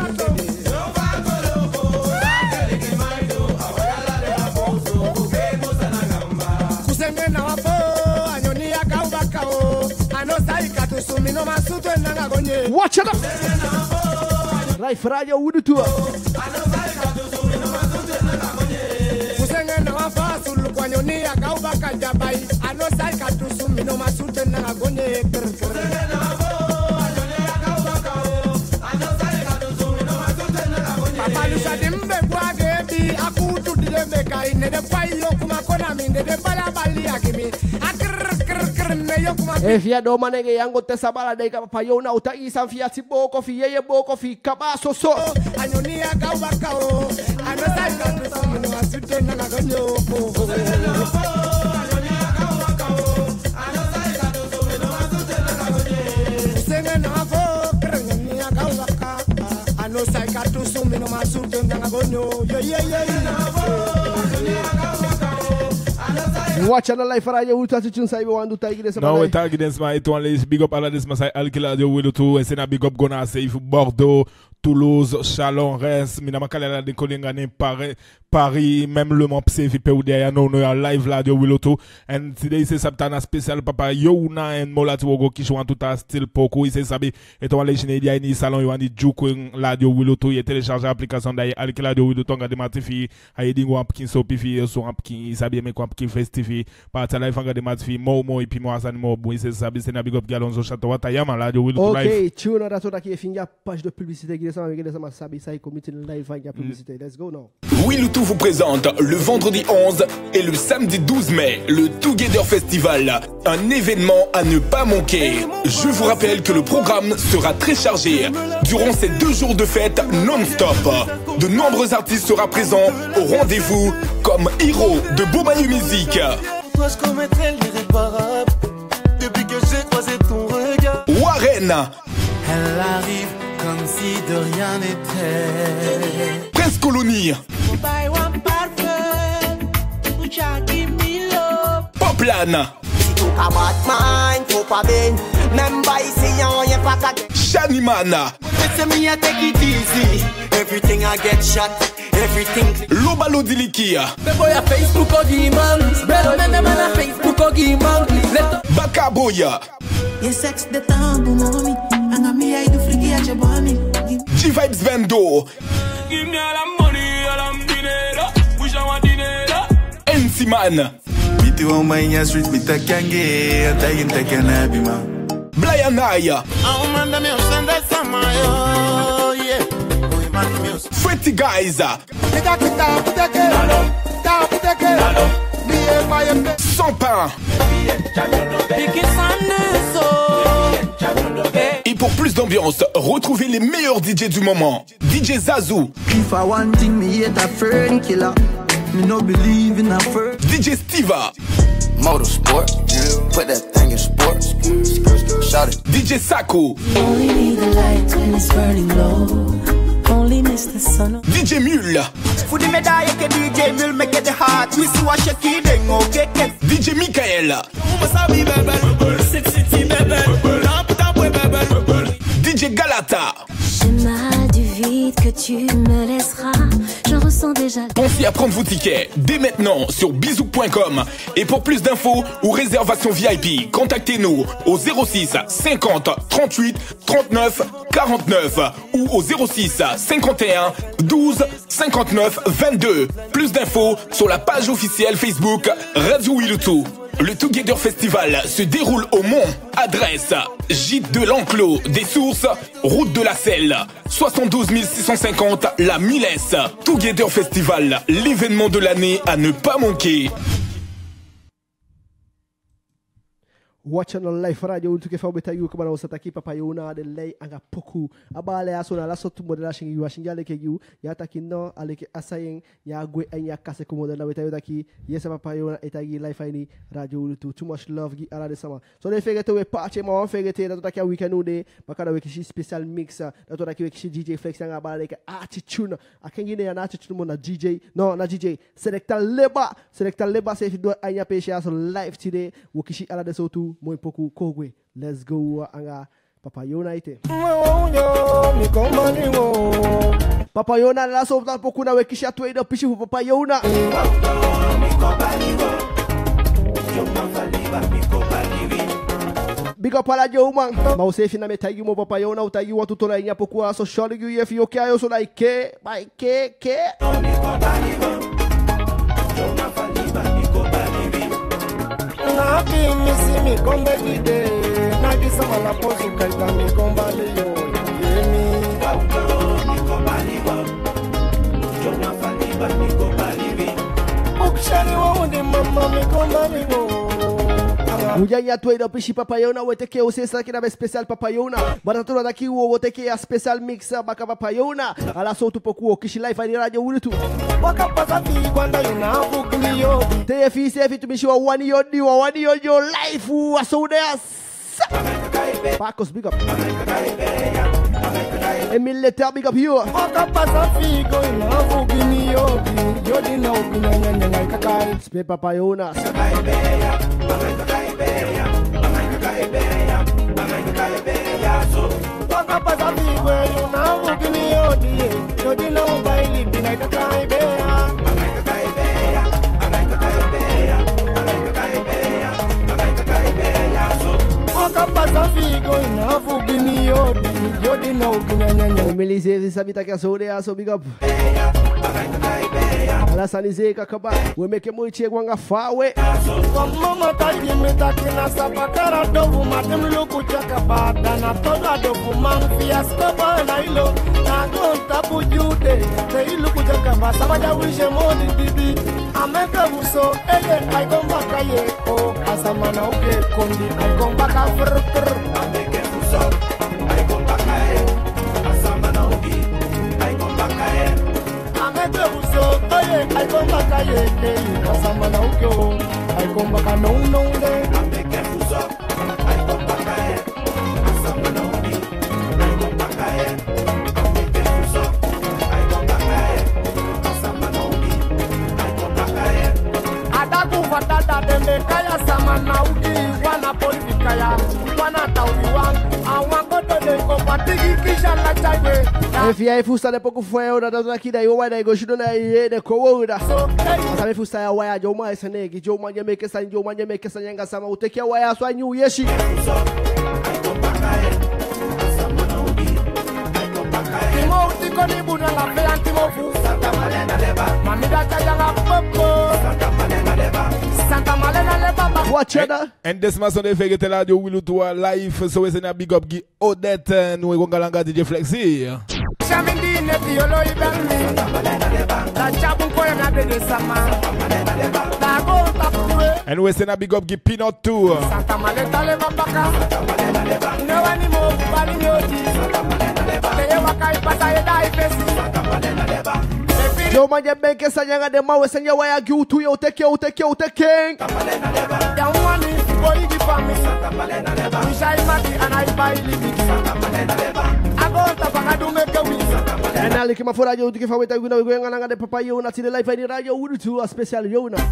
watch it up. Life radio with the tour. Kusenge na wafasu lukwanyoni ya kauba kajabai. Ano sai katusu mino masute na agonye. Kusenge na wafasu anyoni ya kauba kao. Ano sai katusu mino masute na agonye. Papa lusa dimbe kwa gebi akutu dimbe kai ne de payo kuma kona minde de bala bali akimi. Efia do manege yango tesabala de papa yona uta isa fia tiboko fi yeye boko fi kabaso so anyonia kauba kao ano sai ka to so no asute na gagonyo anyonia kauba kao ano sai ka to so no asute na gagonyo senga na fo anyonia kauba ka ano sai ka to so no asute na gagonyo ye ye ye watch on the life radio uta chichun sai be wandu tagi desa no we tagi desa ma eto les big up ala des masai alkila de wedo to e sena big up gona safe Bordeaux Toulouse, Chalon, Reims, Minamakala de Kolingane, Paris, Paris, même Le Mans, P V P ou derrière nous, nous are live là de Wiloto. And today c'est Saptana spécial papa Yona and Molati Wogo qui joue en tout à style poko. Il s'est sabi et on les générer dia ni salon yo ni juko là de Wiloto. Il télécharger l'application d'ailleurs alkila de Wiloto ngade matifi ayedingo apkin so pifi so apkin sabi me ko apkin festifi pa ta live ngade matifi mo mo et puis moi ça mo bon c'est sabi c'est na big up galonzo château watayama là de Wiloto live. OK, tu on a tout qui finir page de publicité. Let's go now. Wiloutou vous présente le vendredi onze et le samedi douze mai le Together Festival, un événement à ne pas manquer. Je vous rappelle que le programme sera très chargé durant ces deux jours de fête non-stop. De nombreux artistes seront présents au rendez-vous comme Hiro de Bobayu Music, Toi je commettrais l'irréparable depuis que j'ai croisé ton regard. Warren, Elle arrive comme si de rien n'était. Prince Colony, Poplan, Shaniman, Lobalo Diliki, Bakaboya, G-Vibes Vendo, Give me all the money, all the dinero. Wish I want dinero. N C Man, Miti wa manya street mita kange atagin takanabi ma. Brian Aya, Fretty Guys, Sans pain. Et pour plus plus d'ambiance, retrouvez les meilleurs D J du moment. D J Zazou. If I want thing, me hate a friend killer. Me no believe in a friend. D J Stiva. Motorsport, put that thing in sports. Shout it. D J Sako. Only need the light when it's burning low. Only miss the sun. D J Mule. For the medal, que D J Mule make it the heart. We see what she kidding, okay? D J Michael. D J Galata. Schéma du vide que tu me laisseras, je ressens déjà. Pensez à prendre vos tickets dès maintenant sur bisou point com. Et pour plus d'infos ou réservations V I P, contactez-nous au zéro six cinquante trente-huit trente-neuf quarante-neuf ou au zéro six cinquante et un douze cinquante-neuf vingt-deux. Plus d'infos sur la page officielle Facebook Radio Wilutu. Le Together Festival se déroule au Mont. Adresse Gîte de l'Enclos des Sources, route de la Selle, soixante-douze mille six cent cinquante La Milesse. Together Festival, l'événement de l'année à ne pas manquer. Watching on live radio to ke fa beta yu kama na usata ki papa yona de lay anga poku abale aso na la sotu modela shingi yu shingi ale ke yu ya takino ale ke asayen ya gwe anya kase ko modela beta yu taki yes papa yona etagi live ani radio to too much love gi ala de sama so they figure to we party ma on figure te da to taki weekend ude bakada we kishi special mix da to taki we kishi D J Flex anga abale ke attitude akengi ne na attitude mo na D J no na D J selector leba selector leba se fi do anya pe share so live today we kishi ala de so tu Moi poku kogwe. Let's go anga Papa Yona ite. Papa Yona la sopta poku na wekisha tweda pishi fu Papa Yona. Big up ala jo man. Ma usefi na metagi mo Papa Yona utagi watu tola inya poku aso sholi yu yefi yoke ayo so like ke by ke ke. Nabi misi mi kombe dide Nagi sama la posu kaita mi komba liyo Yemi mi komba liyo Jona faliba mi komba liyo Ukshani wa undi mama mi komba liyo Mujanya tweda pishi Papa Yona wete ke usesa kina be special Papa Yona Batatura daki wo wote ke a special mix baka Papa Yona ala so tu poku kishi live ani radio Wilutu Waka pasa fi kwanda yuna bukli yo T F C F to be sure one yo di wa one yo your life wa so there Pacos big up Emile Ter big up here Waka pasa fi go yuna bukli yo Yo di na ukina nyanya ngai kakai Spe Papa Yona Waka pasa fi go yuna bukli yo di Yo di na ubaili bina kakai beya Emilize sabita que so there so big up Ala sanize kakaba we make mo che gwanga fawe Mama tayi metakina sapakara dovu matem luku chakaba dana toda dovu man fiasco banailo na gonta bujude te luku chakaba sabaja wishe modi bibi ameka buso ele ai gomba kaye o asamana uke kondi ai gomba ka fur fur ameke buso ai gomba kaye asamana uke ai gomba kaye ameka buso ele ai gomba kaye asamana uke o ai gomba ka no no de ameke buso ai gomba kaye asamana uke ai gomba kaye ameke buso ai gomba kaye asamana uke ai gomba kaye adaku fatata dembe kaya samana uke wana politika ya wana tawiwan awangoto de kopatiki kisha la chagwe F I fusta de pouco foi ora da daqui daí o vai daí gosto na ie de coura sabe fusta ya waya jo mais negi jo manje make san jo manje make san yanga sama uteki ya waya so anyu yeshi Timo utiko ni buna la pe antimo fu Santa Malena leba mamida chayanga popo Santa Malena leba Santa Malena leba Watch it. And this mason de fege tela de Wilutu live so we say na big up gi Odette nous gongalanga D J Flexi. Chamindi ne tiolo ibami Santa Malena leba. La chabu ko ya de sama Santa Malena leba. La go tapure And we send a big up give Peanut too. Santa Maleta le babaka. No animo bali nyoti. Te wakai pasa ye dai fesi. Yo manje benke sanyanga de mawe sanya waya giu tu yo teke yo teke yo teke. Ya mwani boy di fami. Mishai mati anai bai libi. Agota baka du meke wi. And now looking for radio to give away we know going on the papa yo na the life in radio would to a special yo na.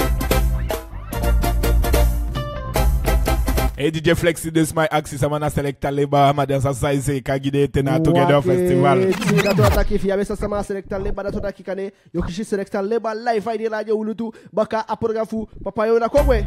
Hey D J Flexi, this is my axis. I'm gonna select a labor. I'm gonna say Kagide Tena Together Festival. That's what I keep. I'm gonna select a labor. That's what I keep. You can select a labor live in radio would to baka apografu papa yo na kogwe.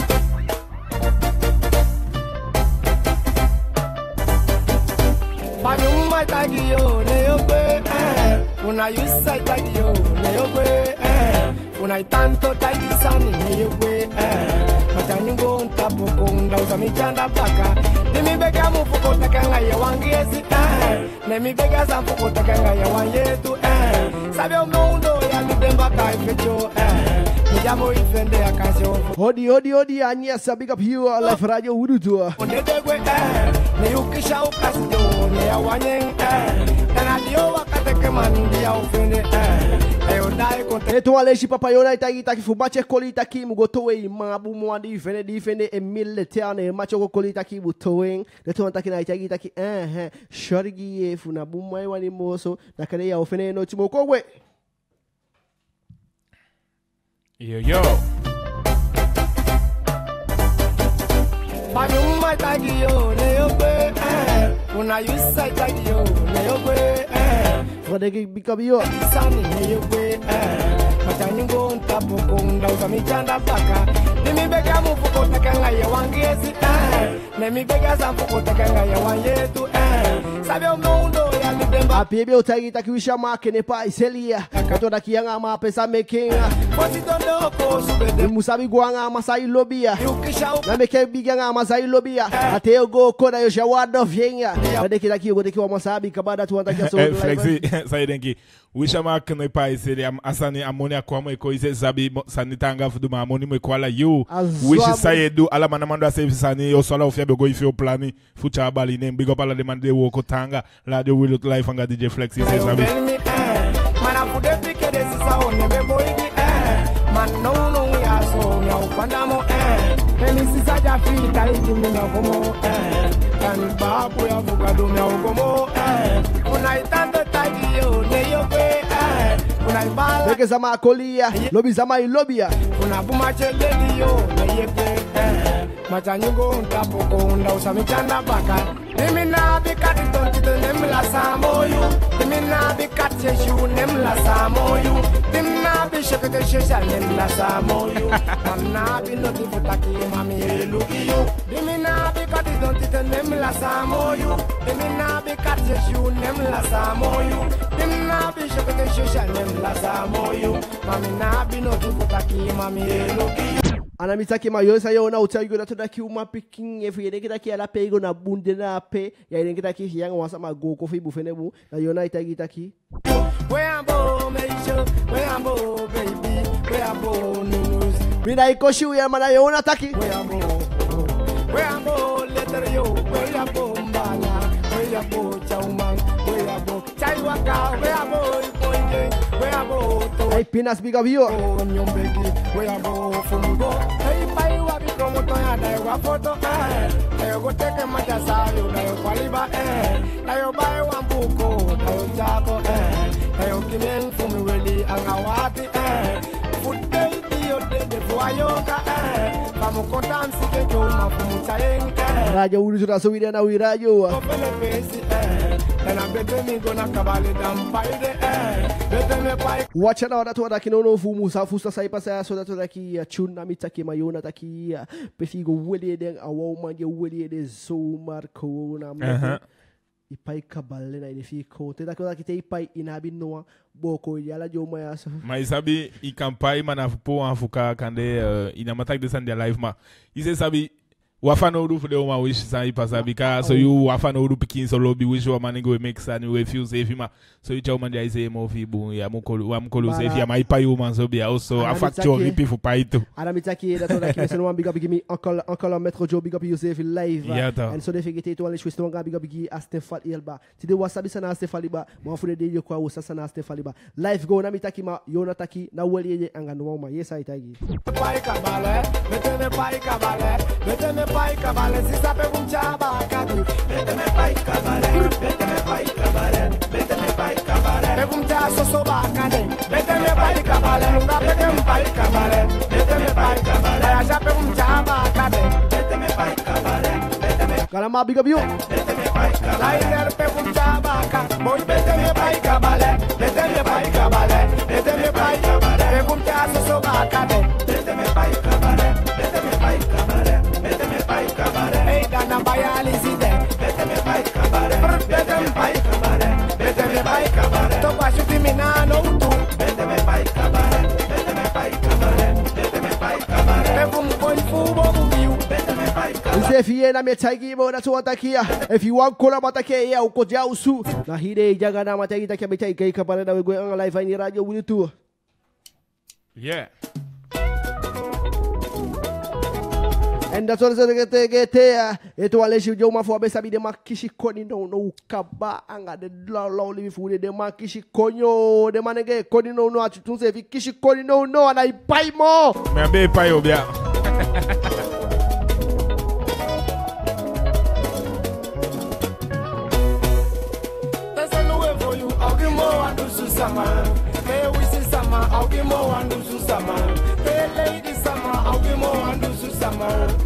Panyuma tagio neope eh una yusa tagio neope eh una tanto tagisani neope eh matanyungo ntapo konda uzamichanda baka nimi bega mufuko takanga ya wangiezi eh nimi bega zamfuko takanga ya wanyetu eh sabe o mundo ya libemba kaifecho eh Mujamo ifende ya kasho Hodi hodi hodi anyesa big up you live radio wudutu Ondedegwe eh ne ukisha ukasjo ne awanyeng eh na dio wakateke mandi ya ufende eh e ondai konte Eto aleshi papa yona itagi taki fubache kolita ki mugotowe imabu mwandi ifende difende e militerne macho kolita ki butowen Eto antaki na itagi taki eh shorigi e funa bumwa wani moso na kale ya ufende no timokogwe Yo yo Panyuma tagio neope eh una yusa tagio neope eh Fadegi bikabio Sani neope eh matanyungo ntapo konda uzamichanda baka nimi bega mufuko takanga ya wangiezi eh nimi bega zamfuko takanga ya wanyetu eh sabe o mundo ya libemba Apebe utagi taki wisha make ne pa iselia Kato ki yanga ma pesa making Positondoko subede Musabi guanga masai lobia Na meke biganga masai lobia Ateo go kona yo shawado vyenya Wadeki taki yo godeki wa masabi kabada tu wantaki ya so Flexi saidenki wisha make ne pa iselia asani amoni kwa mwe ko ise zabi sanitanga fuduma amoni mwe kwa la you wish sayedu ala manamando ase sani yo sola ofia be go ife o plani fucha bali ne big up ala demande wo ko tanga la de will life anga D J Flexi ise zabi mana fude pike de sisa one be boyigi eh man no no we aso nya upandamo eh emi sisa ja fita ikimi na gomo eh kan babu ya fugado nya gomo eh unaitanda tagio ne yope eh unaibala Beke zama kolia lobi zama ilobia unabuma cheledi yo ne yepe eh matanyungo ntapo konda usamichanda baka Dimi na bikati tontito nemla samoyu Dimi na bikati yeshu nemla samoyu Dimi na bishekete shesha nemla samoyu Mam na binoti futaki mami elukiyo Dimi na bikati tontito nemla samoyu Dimi na bikati yeshu nemla samoyu Dimi na bishekete shesha nemla samoyu Mami na binoti futaki mami elukiyo Anamitaki mayosa yo na utayo na toda ki uma picking if you think that ala pego na bunde na pe ya think that ki yang wasa mago ko fi bufenebu na yo na itagi taki Where am bo meisho where am bo baby where am bo news Mina ikoshu ya mana yo na taki Where am bo where am bo letter yo where am bo mbala where am bo chauman where am bo chaiwaka where am bo ipoinge where am bo Hey pinas big of you nyombeki where am bo fungo hey pai wa promoto ya dai wa photo eh ayo goteke majasa yo dai kwaliba eh ayo bai wa mbuko ayo jako eh ayo kimen fumi weli angawati eh futte dio de de voyoka eh pamukota msike jo mafumu chayeng eh Radio ulu sura so na wi radio opele pesi eh na bete mi gona kabale dam paide eh bete me pai Watch out that wada kinono fu musa fusta sai pasa so that wada ki chuna mitaki mayona taki pefigo wele den awo manje wele de so marco na ipai kabale na ifi ko te da ko ki te ipai inabi noa boko yala jo maya so mas sabe i campai mana po anfuka kande ina matak de sandia live ma ise sabe Wafano udu for the woman wish san ipasa because so you wafano udu pikin so lobby wish woman go make san you refuse if him so you tell man there say mo fi bu ya mo kolu wa mo kolu say if ya mai pa you man so be also a factory people pa ito. Ana mitaki da to da ki so one big up give me uncle uncle Metro Joe big up you say live and so they figure to only twist one big up give a Stefan Elba. Today wasabi sana Stefan Liba mo fu de kwa wo sana Stefan Liba. Live go na mitaki ma yo na taki na wali ye anga no ma yes I tagi. Pai kabale, meteme pai kabale, meteme pai kabale, si sabe un chaba kadu. Meteme pai kabale, meteme pai kabale, meteme pai kabale. Pregunta so so bakane, meteme pai kabale, nunca meteme pai kabale, meteme pai kabale, já pergun chaba kadu. Meteme pai kabale, meteme. Kalama big up you. Meteme pai kabale, lainer pergun chaba kadu. Boy meteme pai kabale, meteme pai kabale, meteme pai kabale. Pregunta so so bakane, meteme pai kabale, meteme pai kabale, meteme pai kabale. Hey dana bayalizi de, meteme pai kabale, meteme pai kabale, meteme pai kabale. To baixo de mina no tu, meteme pai kabale, meteme pai kabale, meteme pai kabale. Pegum coi fubo bubiu, meteme pai kabale. If you na me tagi mo na so atakia, if you want kola matake ya ukoja usu, na hide jaga na matagi takia me tagi kabale na we go on live ni radio with you. Yeah. And that's what I get get there. It was let you do my for best be the makishi koni no no kaba anga the law live food the makishi konyo the man get koni no no to say kishi koni no no and I buy more. Me be buy obia. There's no way for you. I'll give more and do susama. Hey, we see sama. I'll give more and do susama. Hey, lady sama. I'll give more and do susama.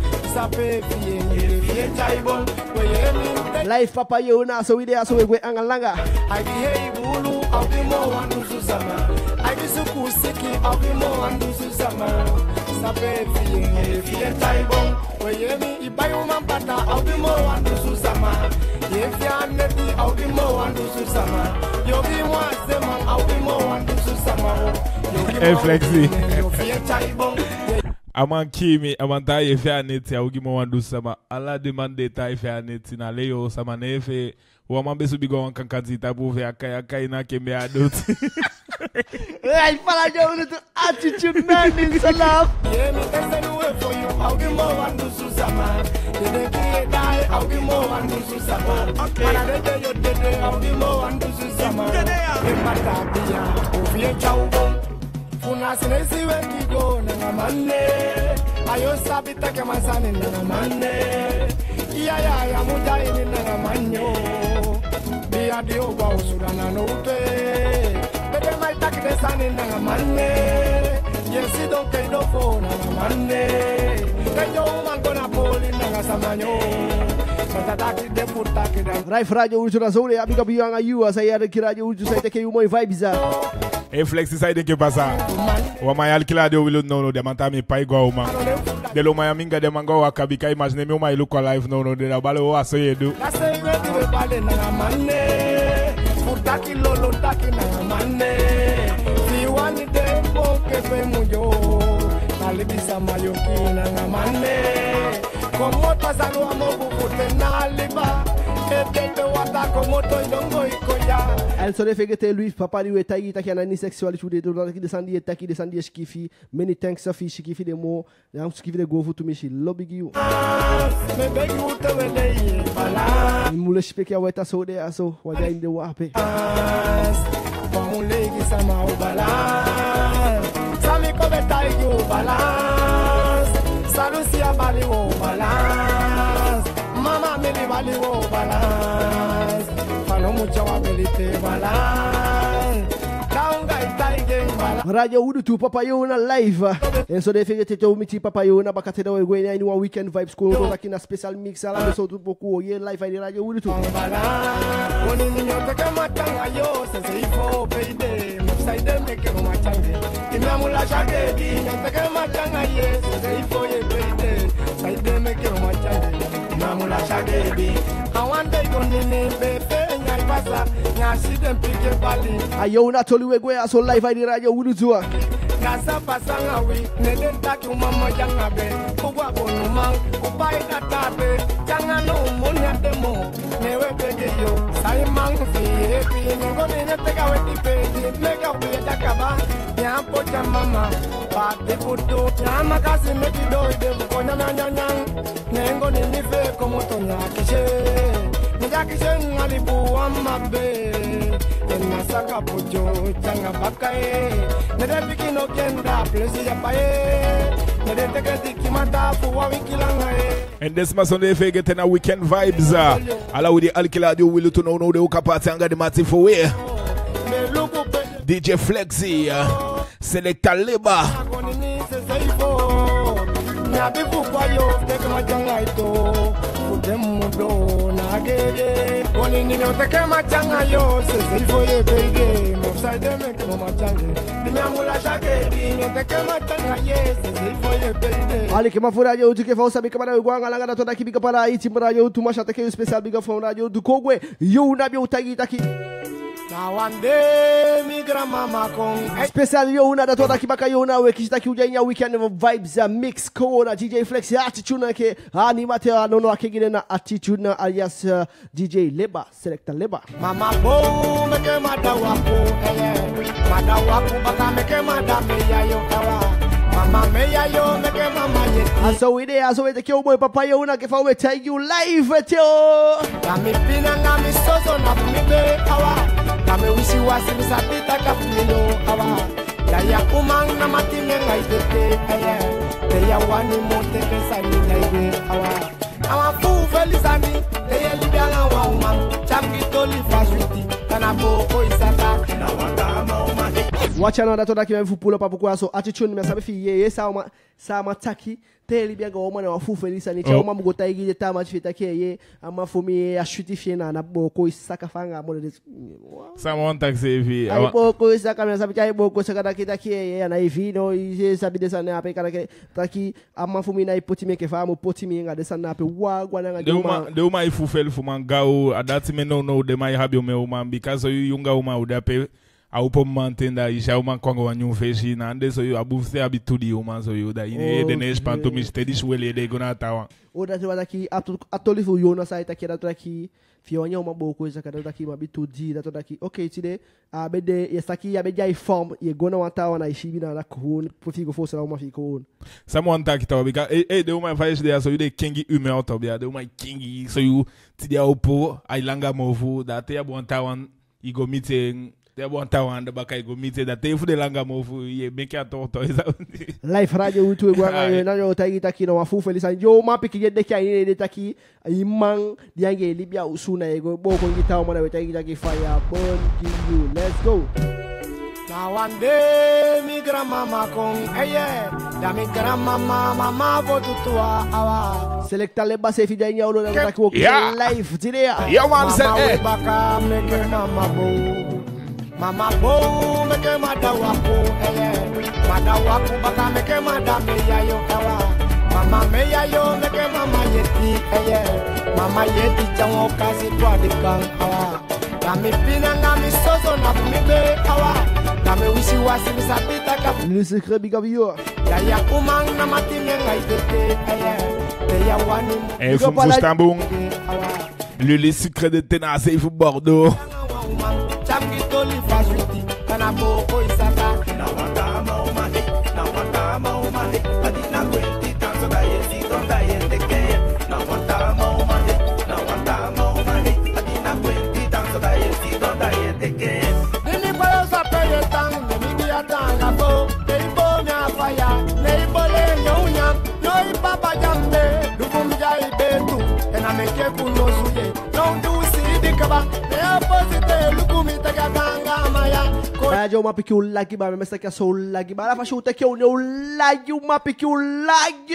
Life papa you na so we there so we go angalanga. I behave bulu I'll be more and do susama. I be so kusiki I'll be more and do susama. Sape fiye fiye taibon. We yemi ibayo mampata I'll be more and do susama. If ya neti I'll be more and do susama. You be one seman I'll be more and do susama. Hey Flexi. Fiye taibon. Aman kimi aman ta yefe aneti ya ugi mo wandu sama ala demande ta yefe aneti na leyo sama na yefe waman besu bigo wan kankanzi tabu fe akai akai na kembe adoti. Hey, fala jo with the attitude man in salam. Yeah, me tell them way for you. I'll give more wandu susama. The day ki die I'll give more wandu susama. Mana de de yo de de I'll give more wandu susama. Me mata biya ofie chaubo. Una sinesi wengi go na mane ayo sabita ke masane na mane ya ya ya muda ini na manyo dia dio wa usura na note bebe mai tak de sane na mane yesi don ke do fo na mane kanyo mango na poli na samanyo tataki de puta ke da Life radio ultra zone amiga bianga you as I had kiraje ultra sai take you more vibes za. Hey Flexi side ke pasa. Wa mayal kila de will no no de manta me pai go ma. De lo maya minga de mango wa kabika imagine me my look live no no de la bale wa so yedu. La sei we de bale na mane. Futaki lolo taki na mane. Si wani de bo ke fe mujo. Dale bisa mayo ki na mane. Como pasalo amo bukute na liba. And so they figure Luis Papa Liwe Tagi Taki and any sexuality to the Dodaki the Sandy Taki the Sandy Skiffy. Many thanks of she give the more. I'm to give the go for to me. She lobby you. Mule speak your weta so there so what in the wape. Sami kobe taigu balance. Salusia bali wo balance. Mama meli bali wo balance. Fano mucha wa belite balance. Kaunga itaige balance. Radio Udu to Papa Yona live. And so they figure to meet Papa Yona bakate da we go in one weekend vibes ko to like in a special mix ala so to boku ye live in Radio Udu to. Oni niño te kama tanga yo se se ifo peide. Mupside dem me ke ma change. Imamula shage di te kama tanga ye se se ifo ye peide. Side dem me ke ma change. Imamula shage di. Awande gonine bebe nyai pasa nyashi dem pike bali. Ayona tolu we go so live in Radio Udu to. Nasa pasanga wi neden taki umama jangabe. Kubwa bonuma kubai data nengo nene teka weti peji, meka uye jakaba, nyampo cha mama, pati futu, nyama kasi meki doi devu konya nyanya nyang, nengo nene fe komo tonya kishe, nija kishe ngalibu wamabe, ena saka pujo, changa bakae, nede piki no kenda, plesi ya pae, nede teke tiki mata fuwa wikilangae. And this must on the fake getting a weekend vibes. Uh, allow the Alkila do will to know no the Oka party and got the Mati for where D J Flexi, uh, Selecta Leba. Ali que mafura radio do que vão saber que para o Guanga lá toda aqui biga para aí time radio tu macha que o especial biga from radio do Kogwe you na meu tag aqui especial eu na da toda aqui baka eu na we que está aqui o dia weekend vibes a mix corona D J Flex attitude que animate no no aqui na attitude na alias D J Leba Selecta Leba mama bo me que mata wapo eh mata wapo baka me que mata me ya yo kawa mama me ya yo me que mama ye so we there so we take your boy papa yo na que fa we tell you live tio na mi pina na mi soso na mi be kawa kame wisi wasi misapita kapilo awa ya ya umang na matime ngaitete aya te ya wani mote pesa ni naiwe awa awa fu felizani te ya libala wa umang chamgi toli fasuti kana boko isaka na wata ma umang watch another toda ki me pull up apoko so attitude me sabe fi ye sa ma sa ma taki te libia ga oma na fu felizani cha oma mugota igi de tama fita ki ye ama fumi a chutifie na na boko isaka fanga mo de Someone taxi vi. Ai boko isaka me sabe ai boko saka daqui daqui ye na ivi no e sabe dessa na pe cara que tá aqui ama fumi na ipotime que fa mo potime nga dessa na pe wa gwa na de uma de uma ifu fel fu mangao adati me no no de mai habi o meu man because you yunga uma o da pe a upo mantenda isha uma kongo wa nyum feshi na ande so you abu se abitudi uma so you da ine de ne espanto mi stedi swele de gona tawa o da tu daqui atoli fu yo na sai tá aqui da daqui fionya uma boa coisa cada daqui uma abitudi da toda aqui ok tide a bede essa aqui a bede ai form e gona uma tawa na ishibi na kun por fico fosse lá uma fico someone tá aqui tá because eh eh de uma faz de so you de king humor tá bia de uma king so you tide a upo ai langa movu da te a bon tawan i go meeting te a bon tawan da baka i go meeting da te fu de langa movu e bem que a torto live radio tu igual na yo tá aqui tá aqui não a fu feliz yo map que de que aí de tá aqui imang diange libia usuna ego bo ko ngita mo na tá aqui tá aqui fire born you let's go now one day mi grandma con eye da mi grandma mama voto tua awa Selecta Leba se fidya nya ulo na tá aqui live today yeah man say eh baka me grandma bo Mama bo me que mata wapo eh mata wapo baka me que mata me ya yo kawa mama me ya yo me que mama yeti eh mama yeti chango kasi twa de kan awa kami pina ngami soso na mi be awa kami wisi wasi misapita ka le secret big of you ya ya umang na matime ngaitete eh te ya wani eh Fustambung le secret de Tenace il faut Bordeaux Chamgi toli fasuti kana boko isaka na wata ma umani na wata ma umani adina kweti tanzo da yesi tonda yende ke na wata ma umani na wata ma umani adina kweti tanzo da yesi tonda yende ke nini palo sa peye tang nini dia tanga bo nei bo nya faya nei bo le nyonya noi papa jambe dufum jai betu ena meke kuno suye don't do see dikaba ne opposite lukumi Radio uma pique o lag ba me sta que sou lag ba la fa chuta que o no lag uma pique o lag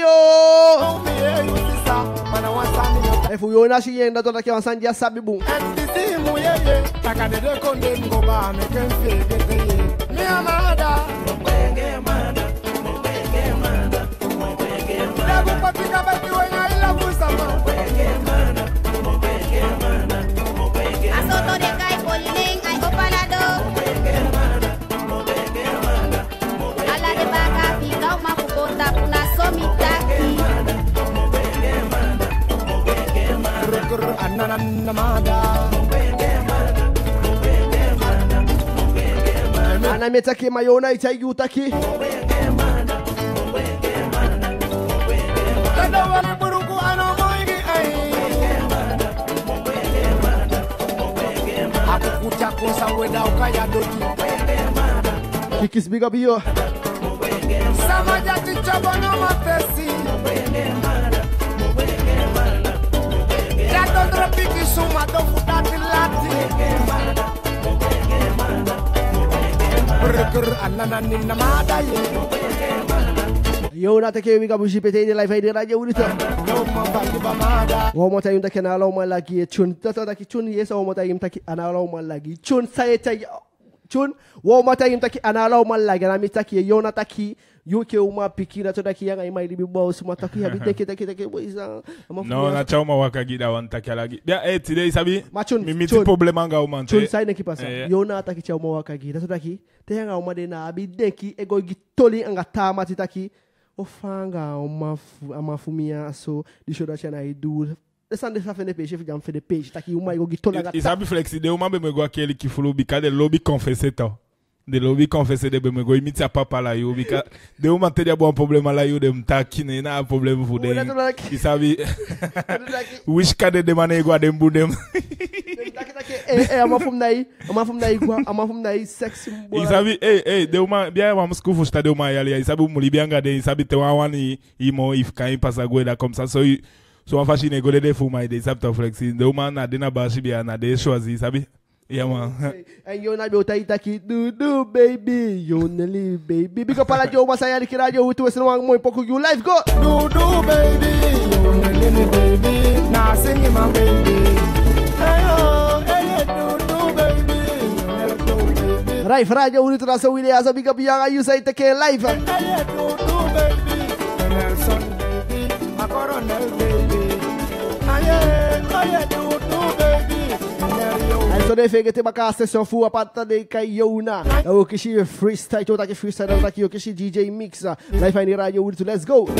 e fu yo na si yenda toda que wansan dia sabe bum ndisi mu yeye takade de konde ngoba me kenfe gete me amada mbenge manda mbenge manda mbenge manda la bu patika ba ki wenya ila busama mbenge manda mbenge manda mbenge asoto de kai polining ai opalado mbenge manda mbenge manda ala de baka fika uma kukota kuna somitaki mbenge manda mbenge manda anana mada mbenge manda mbenge Anametaki mayona itayutaki. Kikis big up yo. Yo, not a kid, we ship it in the life I did. I do it. One more time, the can allow my lagi tune. That's what I tune. Yes, one more time, take an allow my lagi tune. Say it, tune. One more time, take an allow my lag. And I'm taki, yo, not taki. You kill my picky, that's what I can. I might be boss. Mataki, have take it, take it, take it. No, not how my work agida one takalagi. Yeah, eh, today, Sabi. Machun, me meet the problem anga woman. Tune sign a keeper. Yo, not taki chow my work agida. That's what I can. Te hanga umadena abi deki ego gitoli anga tama titaki. Ofanga omafu amafumia so the show that I do. The Sunday stuff in the page if you jump for the page. Taki uma ego gitola. Is abi flexi de uma be me go aquele que falou because the lobby confesse tal. The lobby confesse de be me go imite a papa la yo because de uma teria bom problema la yo dem taki ne na problema for dem. Is abi wish kade de mane go dem budem. Eh, I'm from Nai, I'm from Nai, I'm from Nai, sexy boy. Isabi, eh, eh, de uma, bien, vamos school for stade uma yali. Isabi, muli bien gade, isabi te wawani, imo if kan pasa goeda comme ça. So, so on fashine go de fu mai de sabta flexi. De uma na dena bashi bien na de choisi, isabi. Yeah man. And you na be utaitaki do do baby, you only baby. Big up ala jo masaya ni kirajo utu wesen wang mo poku you life go. Do do baby, you only baby. Na sing my baby. Right, Friday, we need to also with as a big up young. You say take care life. And so they figure to make a session for a part of the Kayona. Okishi freestyle, to take freestyle, like Yokishi D J mixer. Life I need radio with to let's go.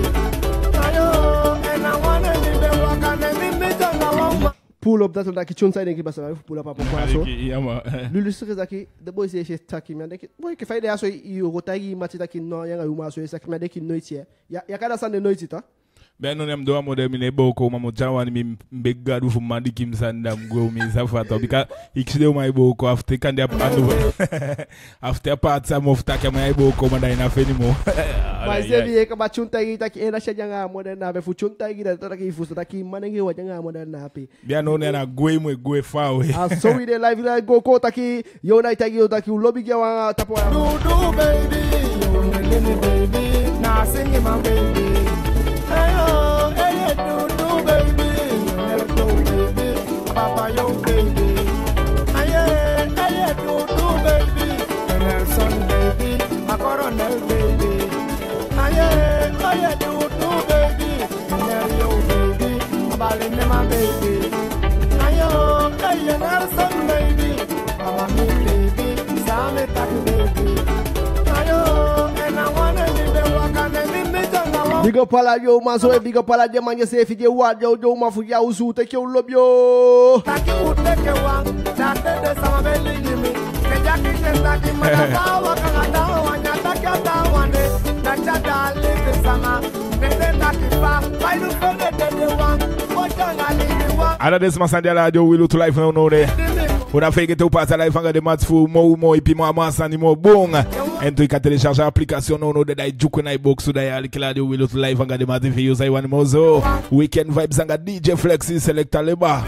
Pull up that one like chun side and keep us pull up up so Lulu Srizaki the boy say she's taking me and boy if I so you go tagi matitaki no yang uma so sak me de kin noite ya ya kada san de noite ta ben no nem do amode mi ne boko mamo jawani mi begadu fu mandi kim sandam go mi safata because ikide my boko after kan dia after part some of take my boko manda ina feni mo mas ele ka bachun tagi taki ena shajanga moderna be fu chun tagi da taki fu taki manenge wajanga moderna pe bia no na go mo go fa we ah so we dey live like go ko taki yo na tagi yo taki lobby ge wa tapo do do baby yo na baby na sing my baby. Hey, oh, hey, do, do, baby. Hey, do, baby. Papa, yo, baby. Hey, hey, do, do, baby. Nelson, baby. A coronel, baby. Hey, hey, do, do, baby. Hey, yo, baby. A ballerina, my baby. Hey, oh, hey, Nelson, baby. I'm a new baby. Sammy, tak, baby. Hey, oh, and I wanna live the walk and then me big up all of you, man. So big up all of them, man. You say if you want, you do my for you, so take your love, yo. Take you, take you one. That's the summer belly, Jimmy. The jacket is like him, and I'm walking down, and you take your down one day. That's a darling, the summer. Then they take it back. Why do you feel that they want? What don't I leave you want? Ada des masandi ala jo wilu to life no no de. Ora fake to pass life anga de match fu mo mo ipi mo amasani mo bonga. Ento ka télécharger application no no de dai juku na box so dai alikla de wilu to life anga de match fi use one mozo. Weekend vibes anga D J Flexi selecta leba.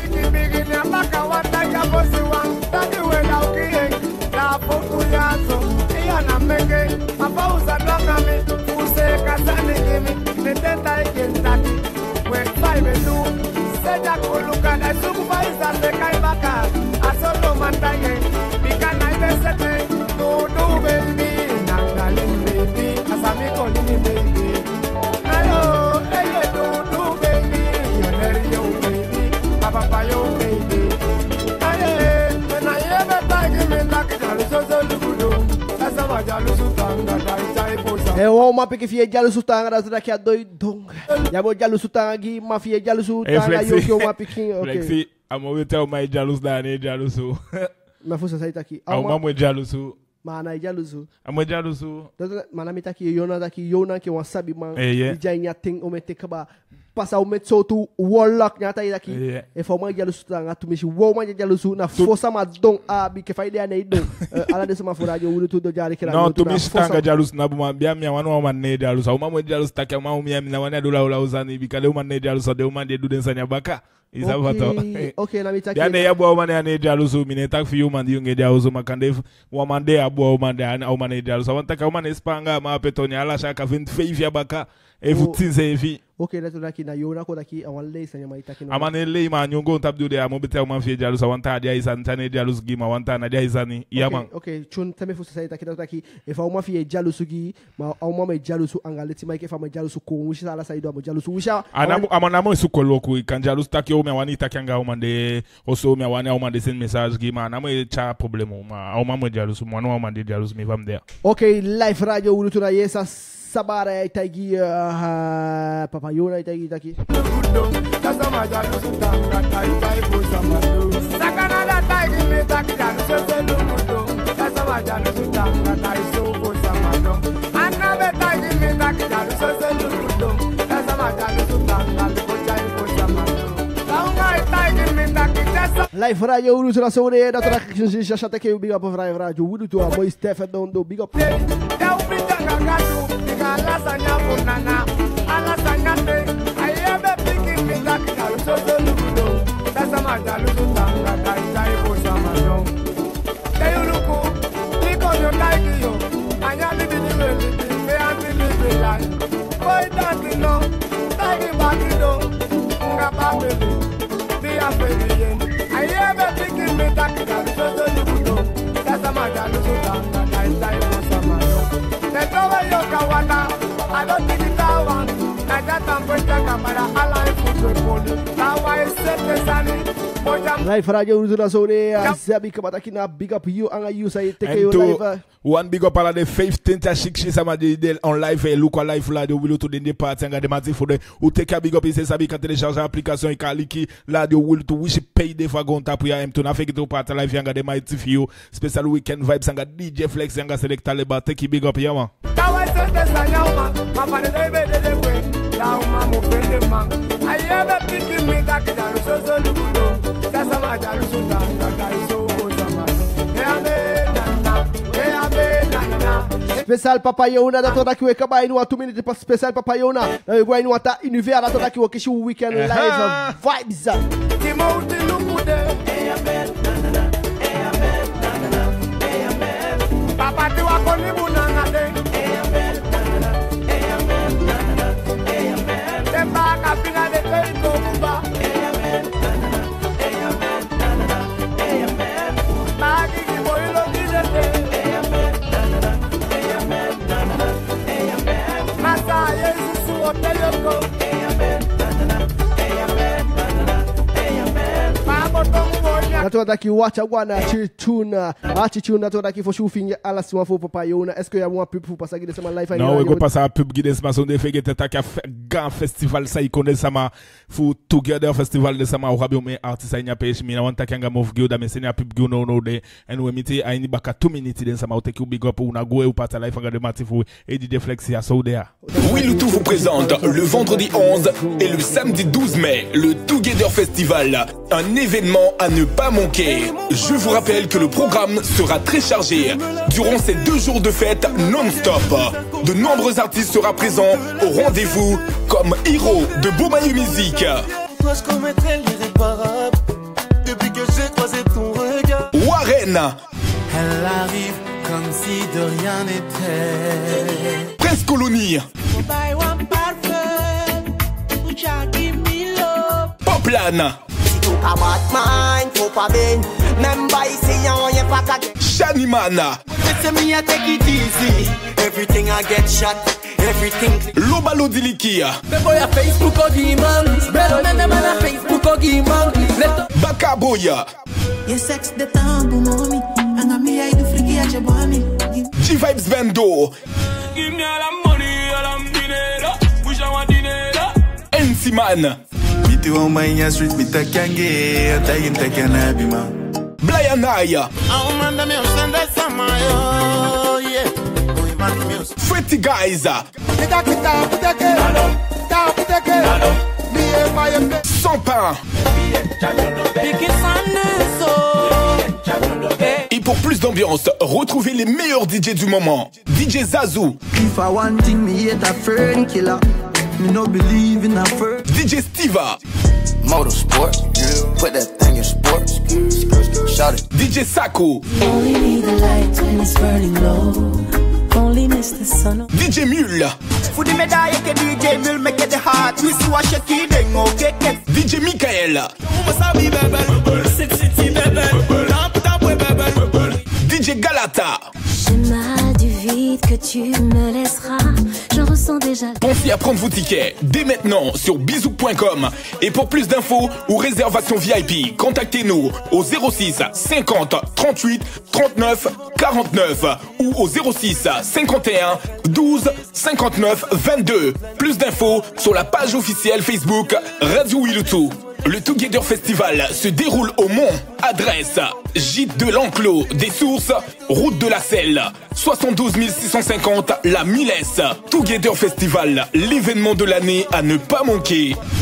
É uma pique fia de aluno sutanga das daqui a doidão. Já vou de aluno sutanga aqui, uma fia de aluno sutanga e o que uma piquinha, ok. Flexi, I'm going to tell my jalous da ne jalouso. Ma força sair daqui. Ah, uma mo jalouso. Mana jalusu. Amo jalusu. Mana mitaki yona taki yona ki wasabi man. Eh, yeah. Ija nya ting omete kaba. Pasa umet so tu warlock nyata idaki. Yeah. E fa man jalusu tanga tu mishi wo man jalusu na força ma don abi ke faide ane don. Ala de sama furajo wudu tu do jari kila. No tu mishi tanga jalusu na buma bia mi wanu wa ne jalusu. Uma mo jalusu taki uma mi na wana dola ula uzani bikale uma ne jalusu de uma de duden sanya baka. Isa vato. Okay, na mitaki. Yane ya bwa umane ane jalusu mine tak fi umane yunge jalusu makande wamande ya bwa umane ane umane jalusu. Wantaka umane spanga ma petoni ala shaka vint feifi baka e futinze efi. Okay, that's what I yona ko daki awan lay sanya ma itaki. Amane lay ma nyongo tabdu de amobete uma fi jalusu wanta dia isan tane jalusu gima wanta na dia isani yaman. Okay, chun tame fu sai taki daki e fa uma fi jalusu gi ma uma me jalusu angaleti ma ke fa ma jalusu ko wishi ala sai do ma jalusu wisha. Anamu amana mo suko loku kan jalusu taki o me wani taki anga umande oso me wani umande send message gi ma na mo cha problemo ma o ma mo jalusu mo no umande jalusu me vam there. Okay, live radio ulutuna yesa sabara itagi uh, Papa Yona itagi taki. Live radio ulutuna sore da tra shashata ke big up live radio ulutu a boy Stephen do big up. Alasanya bunana, alasanya te, ayebe piki mitaki jaluso zoludo. Tasa majaluso tanga kaisai bosamano. Teyuluku, liko yo laikiyo, anyali biniwe libi, me anti libi lai. Boy dati no, taigi bakido, nga babeli, biya feliye. Ayebe piki mitaki jaluso zoludo. Tasa majaluso tanga kaisai bosamano. Netrowe yo kawana, I don't think it's that one. I got them with the camera, I like football. Now I set the sunny. Live radio Uzura Zone, Zabi Kabatakina, big up you, and you say take you live. One big up à la fifteenth à six chez Samadi en live et look live là de Willow to the départ and the mati for the ou take a big up c'est sabi quand télécharger application et kaliki là de Will to wish pay de fagonta pour ya m to na fait to part live yanga de mighty few special weekend vibes and D J Flex yanga selecta le ba take big up ya man. Special Papa Yona da toda ki weka ba inu two minutes pa special Papa Yona na go inu ata univers da toda ki weka shi weekend live vibes. Timothy Lukude eh amen eh amen eh amen Papa ti wa ko ni bunanga de eh amen eh amen eh amen Temba ka pinga de pe ko kuba eh amen eh amen eh amen Magi ki boy lo ki de eh amen eh amen eh amen Masa Jesus o te yo go eh amen eh amen eh amen Papa na toda ki wacha wana chituna achituna toda ki fo shufing ala sima fo Papa Yona est-ce que y a moi pub pour passer guider sama live non we go passer à pub guider sama son de fait que ta grand festival ça icone sama fu together festival de sama rabi me artiste nya page mi na wanta kanga move go da me senya pub go no no de and we meet ai ni baka two minutes den sama take you big up una go ou partir live de Matifu et D J Flex ya so there. Willoutou vous présente le vendredi onze et le samedi douze mai le Together Festival, un événement à ne pas manquer. Je vous rappelle que le programme sera très chargé durant ces deux jours de fête non-stop. De nombreux artistes seront présents au rendez-vous comme Hiro de Beaumaillé Music, Toi je commettrais l'irréparable depuis que j'ai croisé ton regard. Warren, Elle arrive comme si de rien n'était. Prince Colony, Poplan, Shaniman, Everything I get shot, everything. Lobalo Diliki, Bakaboya, sex de tambo mommy, and I'm here to freaky at your mommy. G-Vibes Bando, Give me all the money, all the dinero. Wish I want dinero. N C Man, Miti wa manya street mita kange, tayin takanabi ma. Blianai, Fretty Guys, Sans pain. Et pour plus d'ambiance, retrouvez les meilleurs D J du moment. D J Zazou, If I want thing, me hate a friend killer. Me no believe in a friend. D J Stiva, Motorsport, put that thing in sports. Shout it. D J Sako, Only need the light when it's burning low. Only miss the sun. D J Mule, For the medal, que D J will make it the heart. We see what she kidding, okay? D J Michael, D J Galata. Schéma du vide que tu me laisseras, je ressens déjà. Pensez à prendre vos tickets dès maintenant sur bisou point com. Et pour plus d'infos ou réservations V I P, contactez-nous au zéro six cinquante trente-huit trente-neuf quarante-neuf ou au zéro six cinquante et un douze cinquante-neuf vingt-deux. Plus d'infos sur la page officielle Facebook Radio Wilutu. Le Together Festival se déroule au Mont. Adresse Gîte de l'Enclos des Sources, route de la Selle, soixante-douze mille six cent cinquante La Milesse. Together Festival, l'événement de l'année à ne pas manquer.